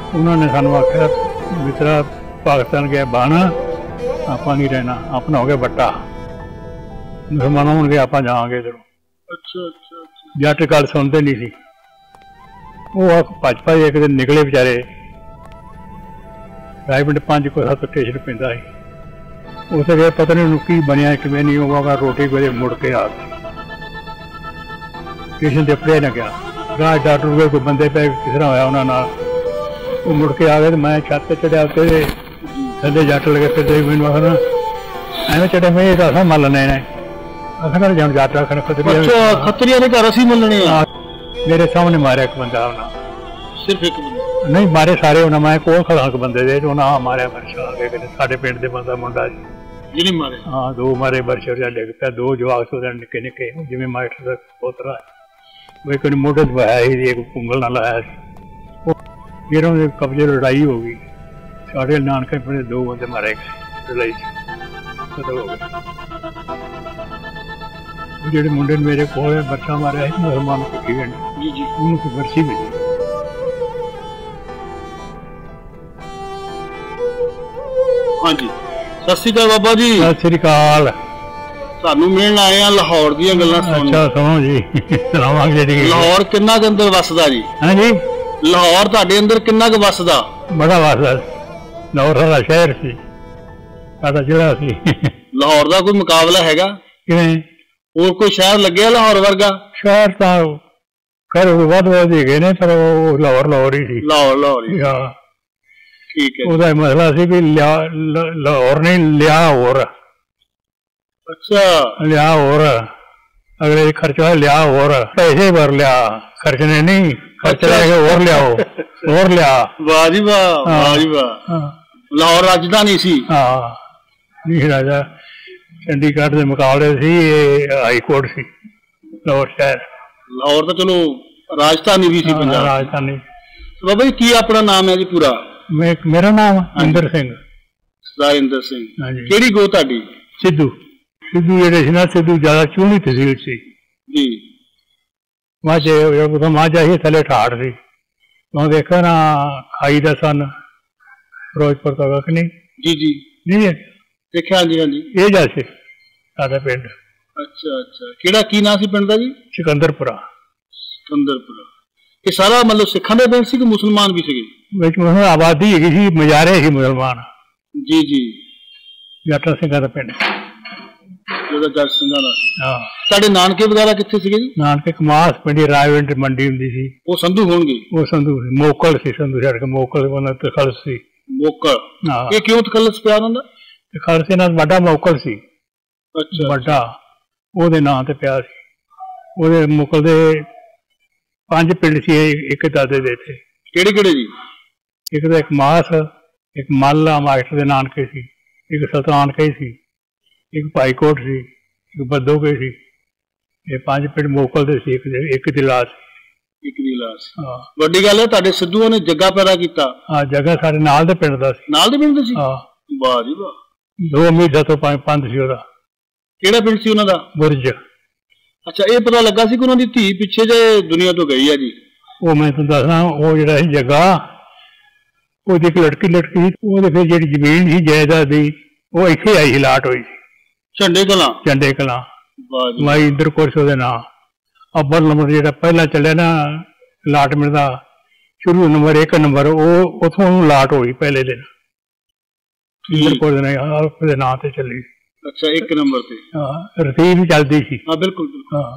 उन्होंने सानू आख्या मित्रा पाकिस्तान गया बाना आप नहीं रहना, अपना हो गया बट्टा, मुसलमान हो गए आप जाओगे इधरों। अच्छा अच्छा अच्छा। जट गल सुनते नहीं सी। वो भज भज एक दिन निकले बेचारे, रायपिंड 5 को 7 स्टेशन पैंदा सी। उस गए पता नहीं उन्होंने की बनया किवें नहीं होगा, रोटी बजे मुड़ के आ गए स्टेशन से पड़े न गया। राह डॉक्टर गए कोई बंदे पे किस तरह होया उन्होंने, वो मुड़ के आ गए। मैं छत पे चढ़िया, उत्ते थले जट लगे फिर मैनू आखना एवं चढ़े मैं असा मलने ने, असा जान जट आखन खतरिया ने घर असीं मलने। मेरे सामने मारे एक बंदा, सिर्फ एक बंदा नहीं मारे सारे उन्हें, मैं कोल खड़ा बंदे दे उन्हें मारे बरछा आ गए। साडे पिंड दे बंदा मुंडा जी मारे, हाँ 2 मारे बरछे डिग पिया। 2 जवाक से निके निके जिवें मास्टर का पोतरा वो एक मोढे ते पाया ही, एक कुंगल नाल लाया सी। फिर उन्हें कब्जे लड़ाई हो गई, साढ़े नानके पिंड 2 बंदे मारे गए लड़ाई खत्म हो गए। जेडे मुंडे मेरे को बच्चा मारा है मुसलमान को उनको बरसी मिली। हाँ जी, सत श्री अकाल बाबा जी। सत श्री अकाल। सानू मिलण आए हैं लाहौर दी गल्लां सुन। अच्छा सुनो जी, सुनावांगे जी। लाहौर किन्ना क अंदर वसदा जी? हाँ जी, लाहौर तुहाडे अंदर किन्ना क वसदा? बड़ा वसदा। लाहौर सारा शहर सी, साडा जिला सी। लाहौर दा कोई मुकाबला हैगा? किवें? और कोई शहर लगे लाहौर वर्गा? शहर तो खैर वध गए ने, पर लाहौर लाहौर ही सी। लाहौर ही। हाँ ठीक है। ਉਹਦਾ ਮਸਲਾ ਸੀ ਵੀ ਲਾਹੌਰ ਨਹੀਂ ਲਿਆ ਹੋਰ। अच्छा लिया और अगले खर्चा लिया और पैसे भर लिया, खर्चने नहीं खर्च और लियाओ और लिया। वाह जी वाह, वाह जी वाह। लाहौर राजधानी सी? हाँ नहीं राजा, चंडीगढ़ के मुकाबले सी हाई कोर्ट सी लाहौर शहर। लाहौर तो चलो राजधानी भी सी पंजाब। राजधानी। बाबा जी की अपना नाम है जी पूरा? मेरा नाम इंदर सिंह। सरदार इंदर सिंह। केड़ी गो तुहाडी? सिद्धू। सिद्धू जेडे सी ना, सिद्धू ज्यादा चूनी तहसील सी जी। माझा ही थले ठाड़ सी। तुम देखा ना खाई दा सन फिरोजपुर का कख नहीं। जी जी नहीं है देखा। हाँ जी हाँ जी। ये जैसे साडा पिंड। अच्छा अच्छा, केड़ा की नाम सी पिंड दा जी? सिकंदरपुरा। सिकंदरपुरा। ये सारा मतलब सिखां दा पिंड सी कि मुसलमान भी सीगे? विच आबादी हैगी सी, मजारे ही मुसलमान। जी जी। जट्टा सिंघां दा पिंड। जट सिंघां दा। हां। साडे नानके वगैरह कित्थे सीगे जी? नानके कमास पिंड रायविंड मंडी हुंदी सी। वो संधू होणगे? वो संधू मोकल सी, संधू छड़ के मोकल बना तखलस सी। मोकल। हां। ये क्यों तखलस पिया उन्हां दा? तखलस इन्हां दा बड़ा मोकल सी। अच्छा। बड़ा ਉਹਦੇ ਨਾਂ ਤੇ ਪਿਆ ਸੀ। ਉਹਦੇ ਮੁਕਲ ਦੇ 5 ਪਿੰਡ ਸੀ ਇੱਕ ਦਾਦੇ ਦੇ ਇੱਥੇ। ਕਿਹੜੇ ਕਿਹੜੇ ਜੀ? ਇੱਕ ਤਾਂ ਇੱਕ ਮਾਸ, ਇੱਕ ਮਾਲਾ ਮਾਸਟਰ ਦੇ ਨਾਨਕੇ ਸੀ, ਇੱਕ ਸੁਲਤਾਨ ਕਈ ਸੀ, ਇੱਕ ਭਾਈਕੋਟ ਸੀ, ਇੱਕ ਬੱਦੋ ਕਈ ਸੀ। ਇਹ 5 ਪਿੰਡ ਮੁਕਲ ਦੇ ਸੀ, ਇੱਕ ਦੀ ਲਾਸ਼। ਇੱਕ ਦੀ ਲਾਸ਼। ਹਾਂ। ਵੱਡੀ ਗੱਲ ਹੈ ਤੁਹਾਡੇ ਸਿੱਧੂਆਂ ਨੇ ਜੱਗਾ ਪੈਦਾ ਕੀਤਾ। ਹਾਂ, ਜੱਗਾ ਸਾਡੇ ਨਾਲ ਦੇ ਪਿੰਡ ਦਾ ਸੀ। ਨਾਲ ਦੇ ਪਿੰਡ ਦਾ ਸੀ? ਹਾਂ। ਵਾਹ ਜੀ ਵਾਹ। 2 ਉਮੀਦਾਂ ਤੋਂ ਪੰਜ ਸੀ ਉਹਦਾ। ਕਿਹੜਾ ਪਿੰਡ ਸੀ ਉਹਨਾਂ ਦਾ? ਬੁਰਜ। ਅੱਛਾ, ਇਹ ਪਤਾ ਲੱਗਾ ਸੀ ਕਿ ਉਹਨਾਂ ਦੀ ਧੀ ਪਿੱਛੇ ਜੇ ਦੁਨੀਆ ਤੋਂ ਗਈ ਆ ਜੀ? ਉਹ ਮੈਂ ਤੁਹਾਨੂੰ ਦੱਸਣਾ, ਉਹ ਜਿਹੜਾ ਸੀ ਜੱਗਾ, ਉਹਦੀ ਇੱਕ ਲੜਕੀ ਉਹਦੇ ਫਿਰ ਜਿਹੜੀ ਜ਼ਮੀਨ ਸੀ ਜਾਇਦਾਦ ਦੀ, ਉਹ ਇੱਥੇ ਆਈ ਸੀ, ਲਾਟ ਹੋਈ ਸੀ ਝੰਡੇ ਕਲਾਂ। ਝੰਡੇ ਕਲਾਂ। ਮਾਈ ਇੰਦਰ ਕੌਰ ਸੀ ਉਹਦੇ ਨਾਂ। ਅੱਬਲ ਨੰਬਰ ਜਿਹੜਾ ਪਹਿਲਾਂ ਚੱਲਿਆ ਨਾ ਅਲਾਟਮੈਂਟ ਦਾ, ਸ਼ੁਰੂ ਨੰਬਰ 1 ਨੰਬਰ, ਉਹ ਉੱਥੋਂ ਉਹਨੂੰ ਲਾਟ ਹੋਈ ਪਹਿਲੇ ਦਿਨ। ਇੰਦਰ ਕੌਰ ਦੇ ਨਾਂ ਤੇ ਚੱਲੀ। अच्छा, 1 नंबर पे। हाँ, रसीद भी चलती सी। हाँ बिल्कुल बिल्कुल। हाँ,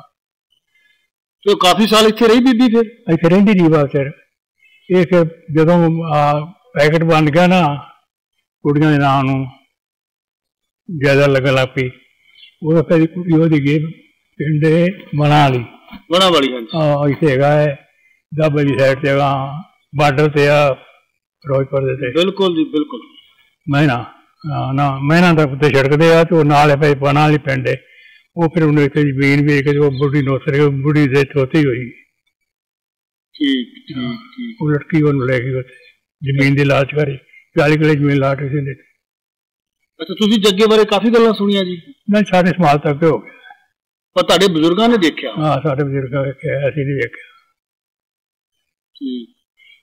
तो काफी साल इत्थे रही बीबी? फिर इत्थे रहिंदी रही बात। फिर ये जदों पैकेट बन गया ना कुड़ियां दे नाम नूं ज्यादा लगन लग पई, उह फिर कुड़ी ओहदी गई पिंड बना वाली। बना वाली? हाँ, इत्थे हैगा है दाबे दी साइड ते, बार्डर ते आ फिरोजपुर दे। बिल्कुल जी बिल्कुल। मैं ना मैना तो छिड़कते आ, तो नाल बना वाली पिंड है। वो फिर उन्हें जमीन वेच के बुढ़ी नौसर बुढ़ी से चौथी हुई। ठीक ठीक ठीक। वो लड़की ले गई जमीन की लालच करी, 40 किले जमीन लाट सी। अच्छा, तुसी जग्गे बारे काफी गल्लां सुनियां जी? नहीं, सारे समाज तक हो गया। पर तुहाडे बजुर्गां ने देखिया? हाँ, साडे बजुर्गां देखिया, असीं नहीं देखिया। ठीक।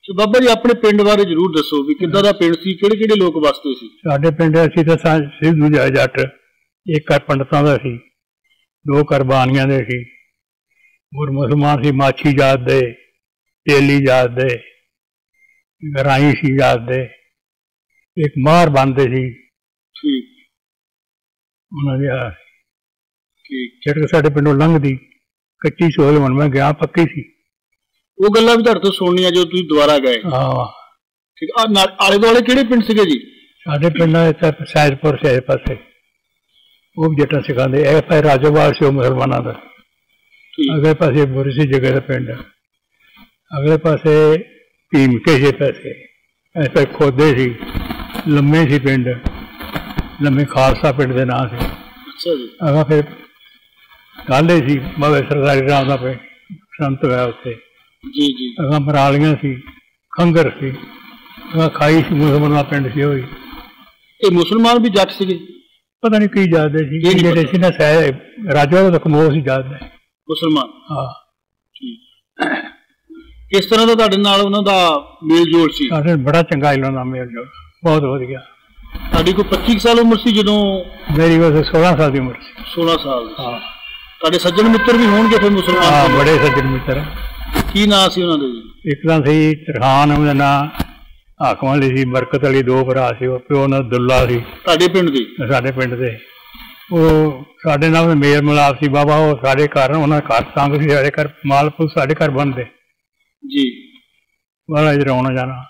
ਬਾਬਾ ਜੀ ਆਪਣੇ ਪਿੰਡ ਬਾਰੇ ਜ਼ਰੂਰ ਦੱਸੋ ਵੀ ਕਿੱਦਾਂ ਦਾ ਪਿੰਡ ਸੀ, ਕਿਹੜੇ ਕਿਹੜੇ ਲੋਕ ਵਸਦੇ ਸੀ? ਸਾਡੇ ਪਿੰਡ ਅਸੀਂ ਤਾਂ ਸਿੱਧੂ ਜੱਟ, ਇੱਕ ਘਰ ਪੰਡਤਾਂ ਦਾ ਸੀ, 2 ਘਰ ਬਾਣੀਆਂ ਦੇ ਸੀ, ਹੋਰ ਮੁਸਲਮਾਨ ਸੀ, ਮਾਛੀ ਜਾਤ ਦੇ, ਤੇਲੀ ਜਾਤ ਦੇ, ਗਰਾਈ ਸੀ ਜਾਤ ਦੇ, ਇੱਕ ਮਾਰ ਬੰਦੇ ਸੀ। ਠੀਕ। ਉਹਨਾਂ ਦੀ ਠੀਕ। ਸੜਕ ਸਾਡੇ ਪਿੰਡੋਂ ਲੰਘਦੀ ਕੱਚੀ ਸੋਲ, ਹੁਣ ਮੈਂ ਗਿਆ ਪੱਕੀ ਸੀ। ਉਹ ਗੱਲਾਂ ਵੀ ਤੁਹਾਡੇ ਤੋਂ ਸੁਣਨੀਆਂ ਜੋ ਤੁਸੀਂ ਦੁਬਾਰਾ ਗਏ। ਹਾਂ ਠੀਕ। ਆਲੇ ਦੁਆਲੇ ਕਿਹੜੇ ਪਿੰਡ ਸੀਗੇ ਜੀ? ਸਾਡੇ ਪਿੰਡਾਂ ਸਹਿਜਪੁਰ ਸਹਿਜ ਪਾਸੇ ਉਹ ਵੀ ਜੱਟਾਂ ਸਿਖਾਉਂਦੇ। ਇਹ ਪਾਸੇ ਰਾਜੋਵਾਲ ਸੀ, ਉਹ ਮੁਸਲਮਾਨਾਂ ਦਾ। ਅਗਲੇ ਪਾਸੇ ਬੁਰਸੀ ਜਗ੍ਹਾ ਦਾ ਪਿੰਡ, ਅਗਲੇ ਪਾਸੇ ਭੀਮਕੇ ਜੇ ਪਾਸੇ ਇਸ ਪਾਸੇ ਖੋਦੇ ਸੀ, ਲੰਮੇ ਸੀ ਪਿੰਡ, ਲੰਮੇ ਖਾਲਸਾ ਪਿੰਡ ਦੇ ਨਾਂ ਸੀ। ਅੱਛਾ ਜੀ। ਅਗਾ ਫਿਰ ਕਾਲੇ ਸੀ, ਬਾਬੇ ਸਰਦਾਰੀ ਰਾਮ ਦਾ ਪਿੰਡ ਸੰਤ ਹੋਇਆ ਉੱਥੇ। ਜੀ ਜੀ। ਅਗਾ ਮਰਾਲੀਆਂ ਸੀ, ਖੰਗਰ ਸੀ, ਅਗਾ ਖਾਈ ਸੀ, ਮੁਸਲਮਾਨਾਂ ਪਿੰਡ ਸੀ। ਉਹ ਇਹ ਮੁਸਲਮਾਨ ਵੀ ਜੱਟ ਸੀਗੇ? ਪਤਾ ਨਹੀਂ ਕੀ ਜਾਣਦੇ ਸੀ, ਜਿਹੜੇ ਸੀ ਨਾ ਰਾਜਾ ਦਾ ਕਮੋਰ ਸੀ ਜਾਣਦੇ ਮੁਸਲਮਾਨ। ਹਾਂ। ਠੀਕ। ਕਿਸ ਤਰ੍ਹਾਂ ਦਾ ਤੁਹਾਡੇ ਨਾਲ ਉਹਨਾਂ ਦਾ ਮੇਲ ਜੋਲ ਸੀ? ਸਾਡੇ ਬੜਾ ਚੰਗਾ ਇਹਨਾਂ ਦਾ ਮੇਲ ਜੋਲ, ਬਹੁਤ ਵਧੀਆ। ਤੁਹਾਡੀ ਕੋਈ 25 ਸਾਲ ਉਮਰ ਸੀ ਜਦੋਂ? ਮੇਰੀ ਵੈਸੇ 16 ਸਾਲ ਦੀ ਉਮਰ ਸੀ। 16 ਸਾਲ? ਹਾਂ। ਤੁਹਾਡੇ ਸੱਜਣ ਮਿੱਤਰ ਵੀ ਹੋਣਗੇ ਫਿਰ ਮੁਸਲਮਾਨ? ਹਾਂ, ਬੜੇ ਸੱਜਣ ਮਿੱਤਰ। ਕੀ ਨਾਂ ਸੀ ਉਹਨਾਂ ਦੇ? ਇੱਕ ਤਾਂ ਸੀ ਤਰਖਾਨ, ਉਹਦਾ ਨਾਂ ਹਾਕਮ ਵਾਲੀ ਸੀ, ਬਰਕਤ ਵਾਲੀ, 2 ਭਰਾ ਸੀ। ਉਹ ਪਿਓ ਨਾਲ ਦੁੱਲਾ ਸੀ। ਤੁਹਾਡੇ ਪਿੰਡ ਦੇ? ਸਾਡੇ ਪਿੰਡ ਦੇ। ਉਹ ਸਾਡੇ ਨਾਲ ਮੇਲ ਮਿਲਾਪ ਸੀ ਬਾਬਾ। ਉਹ ਸਾਡੇ ਘਰ, ਉਹਨਾਂ ਘਰ ਸੰਗ ਸੀ, ਸਾਡੇ ਘਰ ਮਾਲਪੁਰ, ਸਾਡੇ ਘਰ ਬਣਦੇ ਜੀ। ਬੜਾ ਇਧਰ ਆਉਣਾ ਜਾਣਾ।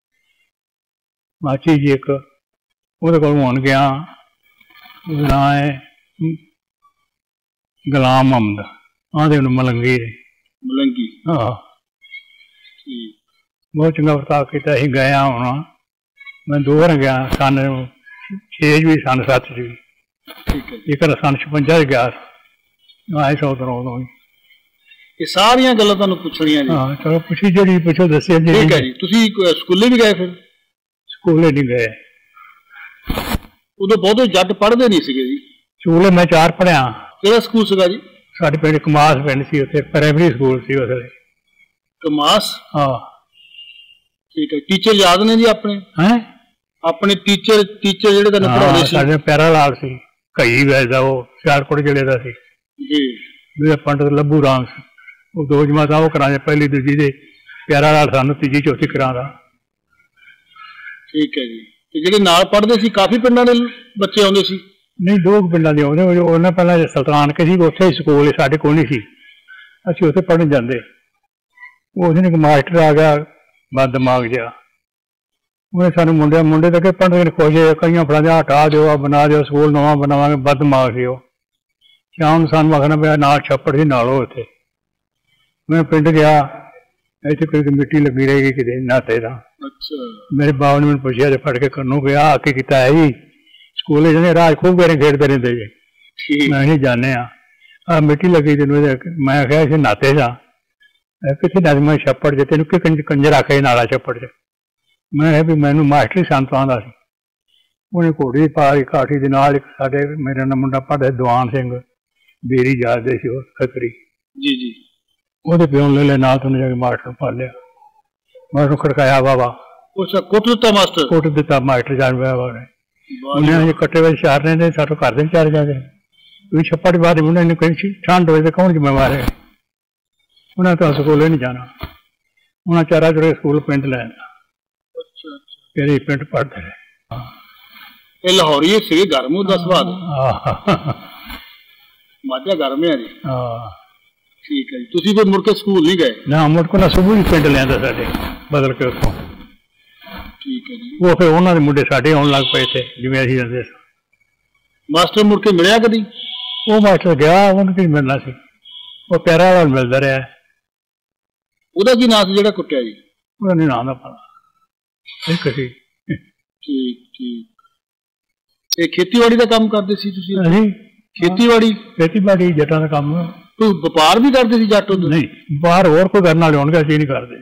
ਮਾਚੀ ਜੀ ਇੱਕ, ਉਹਦੇ ਕੋਲ ਹੁਣ ਗਿਆ, ਉਹਦਾ ਨਾਂ ਹੈ ਗੁਲਾਮ ਮੁਹੰਮਦ, ਆਂਦੇ ਉਹਨੂੰ ਮਲੰਗੀ ਨੇ। ਮਲੰਗੀ? ਹਾਂ। ਠੀਕ। ਬਹੁਤ ਚੰਗਾ ਵਰਤਾਅ ਕੀਤਾ। ਅਸੀਂ ਗਏ ਹਾਂ ਹੁਣ, ਮੈਂ 2 ਵਾਰ ਗਿਆ, ਸਨ 6 ਵੀ, ਸਨ 7 ਵੀ। ਠੀਕ ਹੈ। ਇੱਕ ਸਨ 56 ਗਿਆ, ਆਏ 100 ਤੋਂ ਉਦੋਂ। ਇਹ ਸਾਰੀਆਂ ਗੱਲਾਂ ਤੁਹਾਨੂੰ ਪੁੱਛਣੀਆਂ ਜੀ। ਹਾਂ ਚਲੋ ਪੁੱਛੀ, ਜਿਹੜੀ ਪੁੱਛੋ ਦੱਸਿਆ ਜੀ। ਠੀਕ ਹੈ ਜੀ। ਤੁਸੀਂ ਸਕੂਲੇ ਵੀ ਗਏ ਫਿਰ? ਸਕੂਲੇ ਨਹੀਂ ਗਏ, ਉਦੋਂ ਬਹੁਤੇ ਜੱਟ ਪੜ੍ਹਦੇ ਨਹੀਂ ਸੀਗੇ ਜੀ। ਸਕੂਲੇ ਮੈਂ 4 ਪੜ੍ਹਿਆ। ਕਿਹੜਾ ਸਕੂਲ ਸੀਗਾ ਜੀ? ਸਾਡੇ ਪਿੰਡ ਕਮਾਸ ਪਿੰਡ ਸੀ, ਉੱਥੇ ਪ੍ਰਾਇਮਰੀ ਸਕੂਲ ਸੀ ਉਸ ਵੇਲੇ। ਕਮਾਸ? ਹਾਂ। ਠੀਕ ਹੈ। ਟੀਚਰ ਯਾਦ ਨੇ ਜੀ ਆਪਣੇ? ਹੈ ਆਪਣੇ ਟੀਚਰ ਜਿਹੜੇ ਤੁਹਾਨੂੰ ਪੜ੍ਹਾਉਂਦੇ ਸੀ? ਸਾਡੇ ਪਿਆਰਾ ਲਾਲ ਸੀ, ਘਈ ਵੈਸਦਾ, ਉਹ ਸਿਆਲਕੋਟ ਜ਼ਿਲ੍ਹੇ ਦਾ ਸੀ ਜੀ। ਮੇਰਾ ਪੰਡਤ ਲੱਭੂ ਰਾਮ ਸੀ। ਉਹ 2 ਜਮਾਤਾਂ ਉਹ ਕਰਾਉਂਦੇ, ਪਹਿਲੀ ਦੂਜੀ ਦੇ। ਪਿਆਰਾ ਲਾਲ ਸਾਨੂੰ ਤੀਜੀ ਚੌਥੀ ਕਰਾਉਂਦਾ। ਠੀਕ ਹੈ ਜੀ। ਤੇ ਜਿਹੜੇ ਨਾਲ ਪੜ੍ਹਦੇ ਸੀ, ਕਾਫੀ ਪਿੰਡਾਂ ਦੇ ਬੱਚੇ ਆਉਂਦੇ ਸੀ? ਨਹੀਂ, 2 ਪਿੰਡਾਂ ਦੇ ਆਉਂਦੇ। ਉਹਨਾਂ ਪਹਿਲਾਂ ਸੁਲਤਾਨਕੇ ਸੀ, ਉੱਥੇ ਸਕੂਲ ਸਾਡੇ ਕੋਲ ਨਹੀਂ ਸੀ, ਅਸੀਂ ਉੱਥੇ ਪੜ੍ਹਨ ਜਾਂਦੇ। ਉਸ ਦਿਨ ਇੱਕ ਮਾਸਟਰ ਆ ਗਿਆ, ਬਦ ਦਿਮਾਗ ਜਿਹਾ, ਉਹਨੇ ਸਾਨੂੰ ਮੁੰਡੇ ਤੱਕ ਪੜ੍ਹਨ ਦੇ ਖੁਸ਼, ਕਈਆਂ ਫੜਾਂਦੇ, ਹਟਾ ਦਿਓ, ਬਣਾ ਦਿਓ, ਸਕੂਲ ਨਵਾਂ ਬਣਾਵਾਂਗੇ। ਬਦ ਦਿਮਾਗ ਸੀ ਉਹ। ਸ਼ਾਮ ਨੂੰ ਸਾਨੂੰ ਆਖਣਾ ਪਿਆ, ਨਾਲ ਛੱਪੜ ਸੀ ਨਾਲੋਂ ਉੱਥੇ। ਮੈਂ ਪਿੰਡ ਗਿਆ, ਇੱਥੇ ਕੋਈ ਮਿੱਟੀ ਲੱਗੀ ਰਹੇਗੀ ਕਿਤੇ ਨਾਤੇ ਦਾ। ਮੇਰੇ ਬਾਪ ਨੇ ਮੈਨੂੰ ਪੁੱਛਿਆ, ਜੇ ਫੜ ਕੇ ਕੰਨੋਂ ਗਿਆ, ਆ ਕੇ ਕੀਤਾ ਹੈ ਜੀ? ਸਕੂਲੇ ਜਾਂਦੇ ਰਾਜ ਖੂਬ ਗਏ ਖੇਡਦੇ ਰਹਿੰਦੇ ਜੀ। ਮੈਂ ਨਹੀਂ ਜਾਣੇ ਆ ਮਿੱਟੀ ਲੱਗੀ ਤੈਨੂੰ। ਮੈਂ ਆਖਿਆ ਇਸੇ ਨਾਤੇ ਜਾ, ਕਿੱਥੇ ਨਾ ਮੈਂ ਛੱਪੜ ਚ, ਤੈਨੂੰ ਕਿ ਕੰਜਰ ਆਖਿਆ ਨਾਲਾ ਛੱਪੜ ਚ। ਮੈਂ ਕਿਹਾ ਵੀ ਮੈਨੂੰ ਮਾਸਟਰ ਸੰਤ ਆਉਂਦਾ ਸੀ। ਉਹਨੇ ਘੋੜੀ ਪਾ ਲਈ ਕਾਠੀ ਦੇ ਨਾਲ। ਇੱਕ ਸਾਡੇ ਮੇਰੇ ਨਾਲ ਮੁੰਡਾ ਪੜ੍ਹਦਾ ਦੀਵਾਨ ਸਿੰਘ, ਬੇਰੀ ਜਾਦੇ ਸੀ ਉਹ ਖੱਤਰੀ ਜੀ ਜੀ। ਉਹਦੇ ਪਿਓ ਲੈ ਲੈ ਨਾਲ, ਤੁਹਾਨੂੰ ਜਾ ਕੇ ਮਾਸਟਰ ਪਾ ਲਿਆ। ਮਾਸਟਰ ਖੜਕਾਇਆ ਬਾਬਾ, ਕੁੱਟ ਦਿੱਤਾ ਮਾਸਟਰ? ਕੁੱਟ ਦਿੱਤਾ ਮਾਸਟਰ ਜਾਣ ਬਾਬਾ ਨੇ। ਉਹਨੇ ਕੱਟੇ ਵਿੱਚ 4 ਨੇ, ਸਾਡੇ ਘਰ ਦੇ 4 ਜਾ ਕੇ ਤੁਸੀਂ ਛੱਪੜ ਬਾਅਦ ਮੁੰਡੇ ਨੂੰ ਕਹੀ ਠੰਡ ਹੋਏ ਤਾਂ ਕੌਣ ਜ਼ਿੰਮੇਵਾਰ ਹੈ? ਉਹਨਾਂ ਤਾਂ ਸਕੂਲੇ ਨਹੀਂ ਜਾਣਾ, ਉਹਨਾਂ 4 ਜਿਹੜੇ ਸਕੂਲ ਪਿੰਡ ਲੈਣ। ਫਿਰ ਇਹ ਪਿੰਡ ਪੜ੍ਹਦੇ ਰਹੇ। ਇਹ ਲਾਹੌਰੀ ਸੀਗੇ, ਗਰਮ ਦਾ ਸੁਭਾਅ? ਮਾਝਾ ਗਰਮ ਹੈ ਜੀ। ਹਾਂ। ਠੀਕ ਹੈ ਜੀ। ਤੁਸੀਂ ਫਿਰ ਮੁੜ ਕੇ ਸਕੂਲ ਨਹੀਂ ਗਏ? ਨਾ, ਮੁੜ ਕੇ ਨਾ ਸੁਬਹ ਹੀ ਪਿੰਡ ਲਿਆਂਦਾ ਸਾਡੇ, ਬਦਲ ਕੇ ਉੱਥੋਂ। ਠੀਕ ਹੈ ਜੀ। ਉਹ ਫਿਰ ਉਹਨਾਂ ਦੇ ਮੁੰਡੇ ਸਾਡੇ ਆਉਣ ਲੱਗ ਪਏ ਇੱਥੇ, ਜਿਵੇਂ ਅਸੀਂ ਰਹਿੰਦੇ ਸੀ। ਮਾਸਟਰ ਮੁੜ ਕੇ ਮਿਲਿਆ ਕਦੀ? ਉਹ ਮਾਸਟਰ ਗਿਆ, ਉਹਨੂੰ ਕੀ ਮਿਲਣਾ ਸੀ, ਉਹ ਪਿਆਰਾ ਵਾਲਾ ਮਿਲਦਾ ਰਿਹਾ। ਉਹਦਾ ਕੀ ਨਾਂ ਸੀ ਜਿਹੜਾ ਕੁੱਟਿਆ ਜੀ? ਉਹਦਾ ਨਹੀਂ ਨਾਂ ਦਾ ਪਤਾ, ਇੱਕ ਸੀ। ਠੀਕ ਠੀਕ। ਇਹ ਖੇਤੀਬਾੜੀ ਦਾ ਕੰਮ ਕਰਦੇ ਸੀ ਤੁਸੀਂ? ਅਸੀਂ ਖੇਤੀਬਾੜੀ ਜੱਟਾਂ ਦਾ ਕੰਮ। ਕੋਈ ਵਪਾਰ ਵੀ ਕਰਦੇ ਸੀ ਜੱਟ ਉਦੋਂ? ਨਹੀਂ, ਬਾਹਰ ਹੋਰ ਕੋਈ ਕਰਨ ਵਾਲੇ ਹੋਣਗੇ, ਅਸੀਂ ਨਹੀਂ ਕਰਦੇ।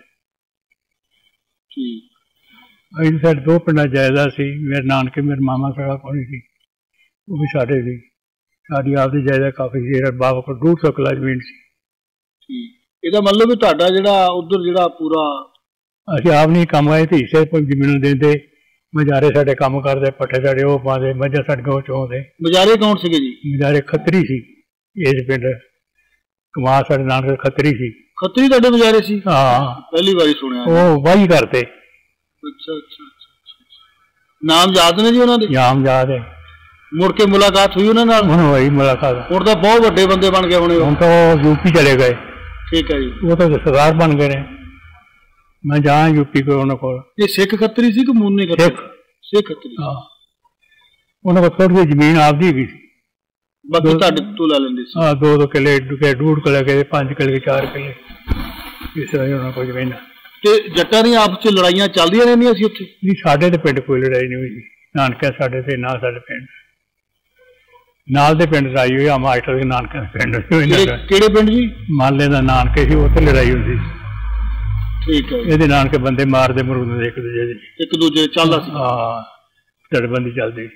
ਠੀਕ। ਅਸੀਂ ਸਾਡੇ 2 ਪਿੰਡਾਂ ਜਾਇਦਾਦ ਸੀ। ਮੇਰੇ ਨਾਨਕੇ, ਮੇਰੇ ਮਾਮਾ ਸਗਾ ਕੋਈ ਸੀ, ਉਹ ਵੀ ਸਾਡੇ ਸੀ। ਸਾਡੀ ਆਪਦੀ ਜਾਇਦਾਦ ਕਾਫੀ ਸੀ, ਬਾਬਾ ਕੋਲ 150 ਕਿੱਲਾ ਜ਼ਮੀਨ ਸੀ। ਠੀਕ। ਇਹਦਾ ਮਤਲਬ ਵੀ ਤੁਹਾਡਾ ਜਿਹੜਾ ਉਧਰ ਜਿਹੜਾ ਪੂਰਾ ਅਸੀਂ ਆਪ ਨਹੀਂ ਕੰਮ ਆਏ ਤੇ ਹਿੱਸੇ ਜ਼ਮੀਨ ਦਿੰਦੇ। ਮਜਾਰੇ ਸਾਡੇ ਕੰਮ ਕਰਦੇ, ਪੱਠੇ ਸਾਡੇ ਉਹ ਪਾਉਂਦੇ, ਮੱਝਾਂ ਸਾਡੀਆਂ ਉਹ ਚੋਂਦੇ। ਮਜਾਰੇ ਕੌਣ ਸੀਗੇ ਜੀ? ਮਜਾਰੇ ਖੱਤਰੀ ਸੀ ਇਸ ਪਿੰਡ। ਕਮਾਲ ਸਾਡੇ ਨਾਨਕੇ ਖੱਤਰੀ ਸੀ। ਖੱਤਰੀ ਤੁਹਾਡੇ ਮਜਾਰੇ ਸੀ? ਹਾਂ, ਪਹਿਲੀ ਵਾਰੀ ਸੁਣਿਆ। ਉਹ ਵਾਹੀ ਕਰਦੇ। ਅੱਛਾ ਅੱਛਾ। ਨਾਮ ਯਾਦ ਨੇ ਜੀ ਉਹਨਾਂ ਦੇ? ਨਾਮ ਯਾਦ ਹੈ। ਮੁੜ ਕੇ ਮੁਲਾਕਾਤ ਹੋਈ ਉਹਨਾਂ ਨਾਲ? ਹੁਣ ਹੋਈ ਮੁਲਾਕਾਤ। ਹੁਣ ਤਾਂ ਬਹੁਤ ਵੱਡੇ ਬੰਦੇ ਬਣ ਗਏ ਹੋਣੇ। ਹੁਣ ਤਾਂ ਉਹ ਯੂਪੀ ਚਲੇ ਗਏ। ਠੀਕ ਹੈ ਜੀ। ਉਹ ਤਾਂ ਸਰਦਾਰ ਬਣ ਗਏ ਨੇ। ਮੈਂ ਜਾ ਯੂਪੀ ਕੋਲ ਉਹਨਾਂ ਕੋਲ। ਇਹ ਸਿੱਖ ਖੱਤਰੀ ਸੀ ਕਿ ਮੂਨੇ ਖੱਤਰੀ? ਸਿੱਖ ਖੱਤਰੀ। ਹਾਂ, ਉਹਨਾਂ ਕੋਲ ਥੋੜੀ ਜਿਹੀ ਜ਼ਮੀਨ ਆਪਦੀ ਹੈਗੀ ਸੀ, ਬਾਕੀ ਤੁਹਾਡੇ ਤੋਂ ਲੈ ਲੈਂਦੇ ਸੀ। ਹਾਂ, 2 ਕਿੱਲੇ, 1.5 ਕਿੱਲੇ, 5 ਕਿੱਲੇ, 4 ਕਿੱਲੇ, ਇਸ ਤਰ੍ਹਾਂ ਉਹਨਾਂ ਕੋਲ ਜ਼ਮੀਨ। ਤੇ ਜੱਟਾਂ ਦੀਆਂ ਆਪਸ ਚ ਲੜਾਈਆਂ ਚੱਲਦੀਆਂ ਰਹਿੰਦੀਆਂ ਸੀ ਉੱਥੇ? ਨਹੀਂ, ਸਾਡੇ ਤੇ ਪਿੰਡ ਕੋਈ ਲੜਾਈ ਨਹੀਂ ਹੋਈ। ਨਾਨਕਿਆ ਸਾਡੇ ਤੇ ਨਾ, ਸਾਡੇ ਪਿੰਡ ਨਾਲ ਦੇ ਪਿੰਡ ਲੜਾਈ ਹੋਈ। ਮਾਸਟਰ ਦੇ ਨਾਨਕਿਆਂ ਦੇ ਪਿੰਡ। ਕਿਹੜੇ ਪਿੰਡ ਜੀ? ਮਾਲੇ ਦਾ ਨਾਨਕੇ ਸੀ, ਉੱਥੇ ਲੜਾਈ ਹੁੰਦੀ। ਠੀਕ ਹੈ। ਇਹਦੇ ਨਾਨਕੇ ਬੰਦੇ ਮਾਰਦੇ ਮਰੂਦੇ ਇੱਕ ਦੂਜੇ ਚੱਲਦਾ ਸੀ। ਹਾਂ, ਧੜਬੰਦੀ ਚੱਲਦੀ।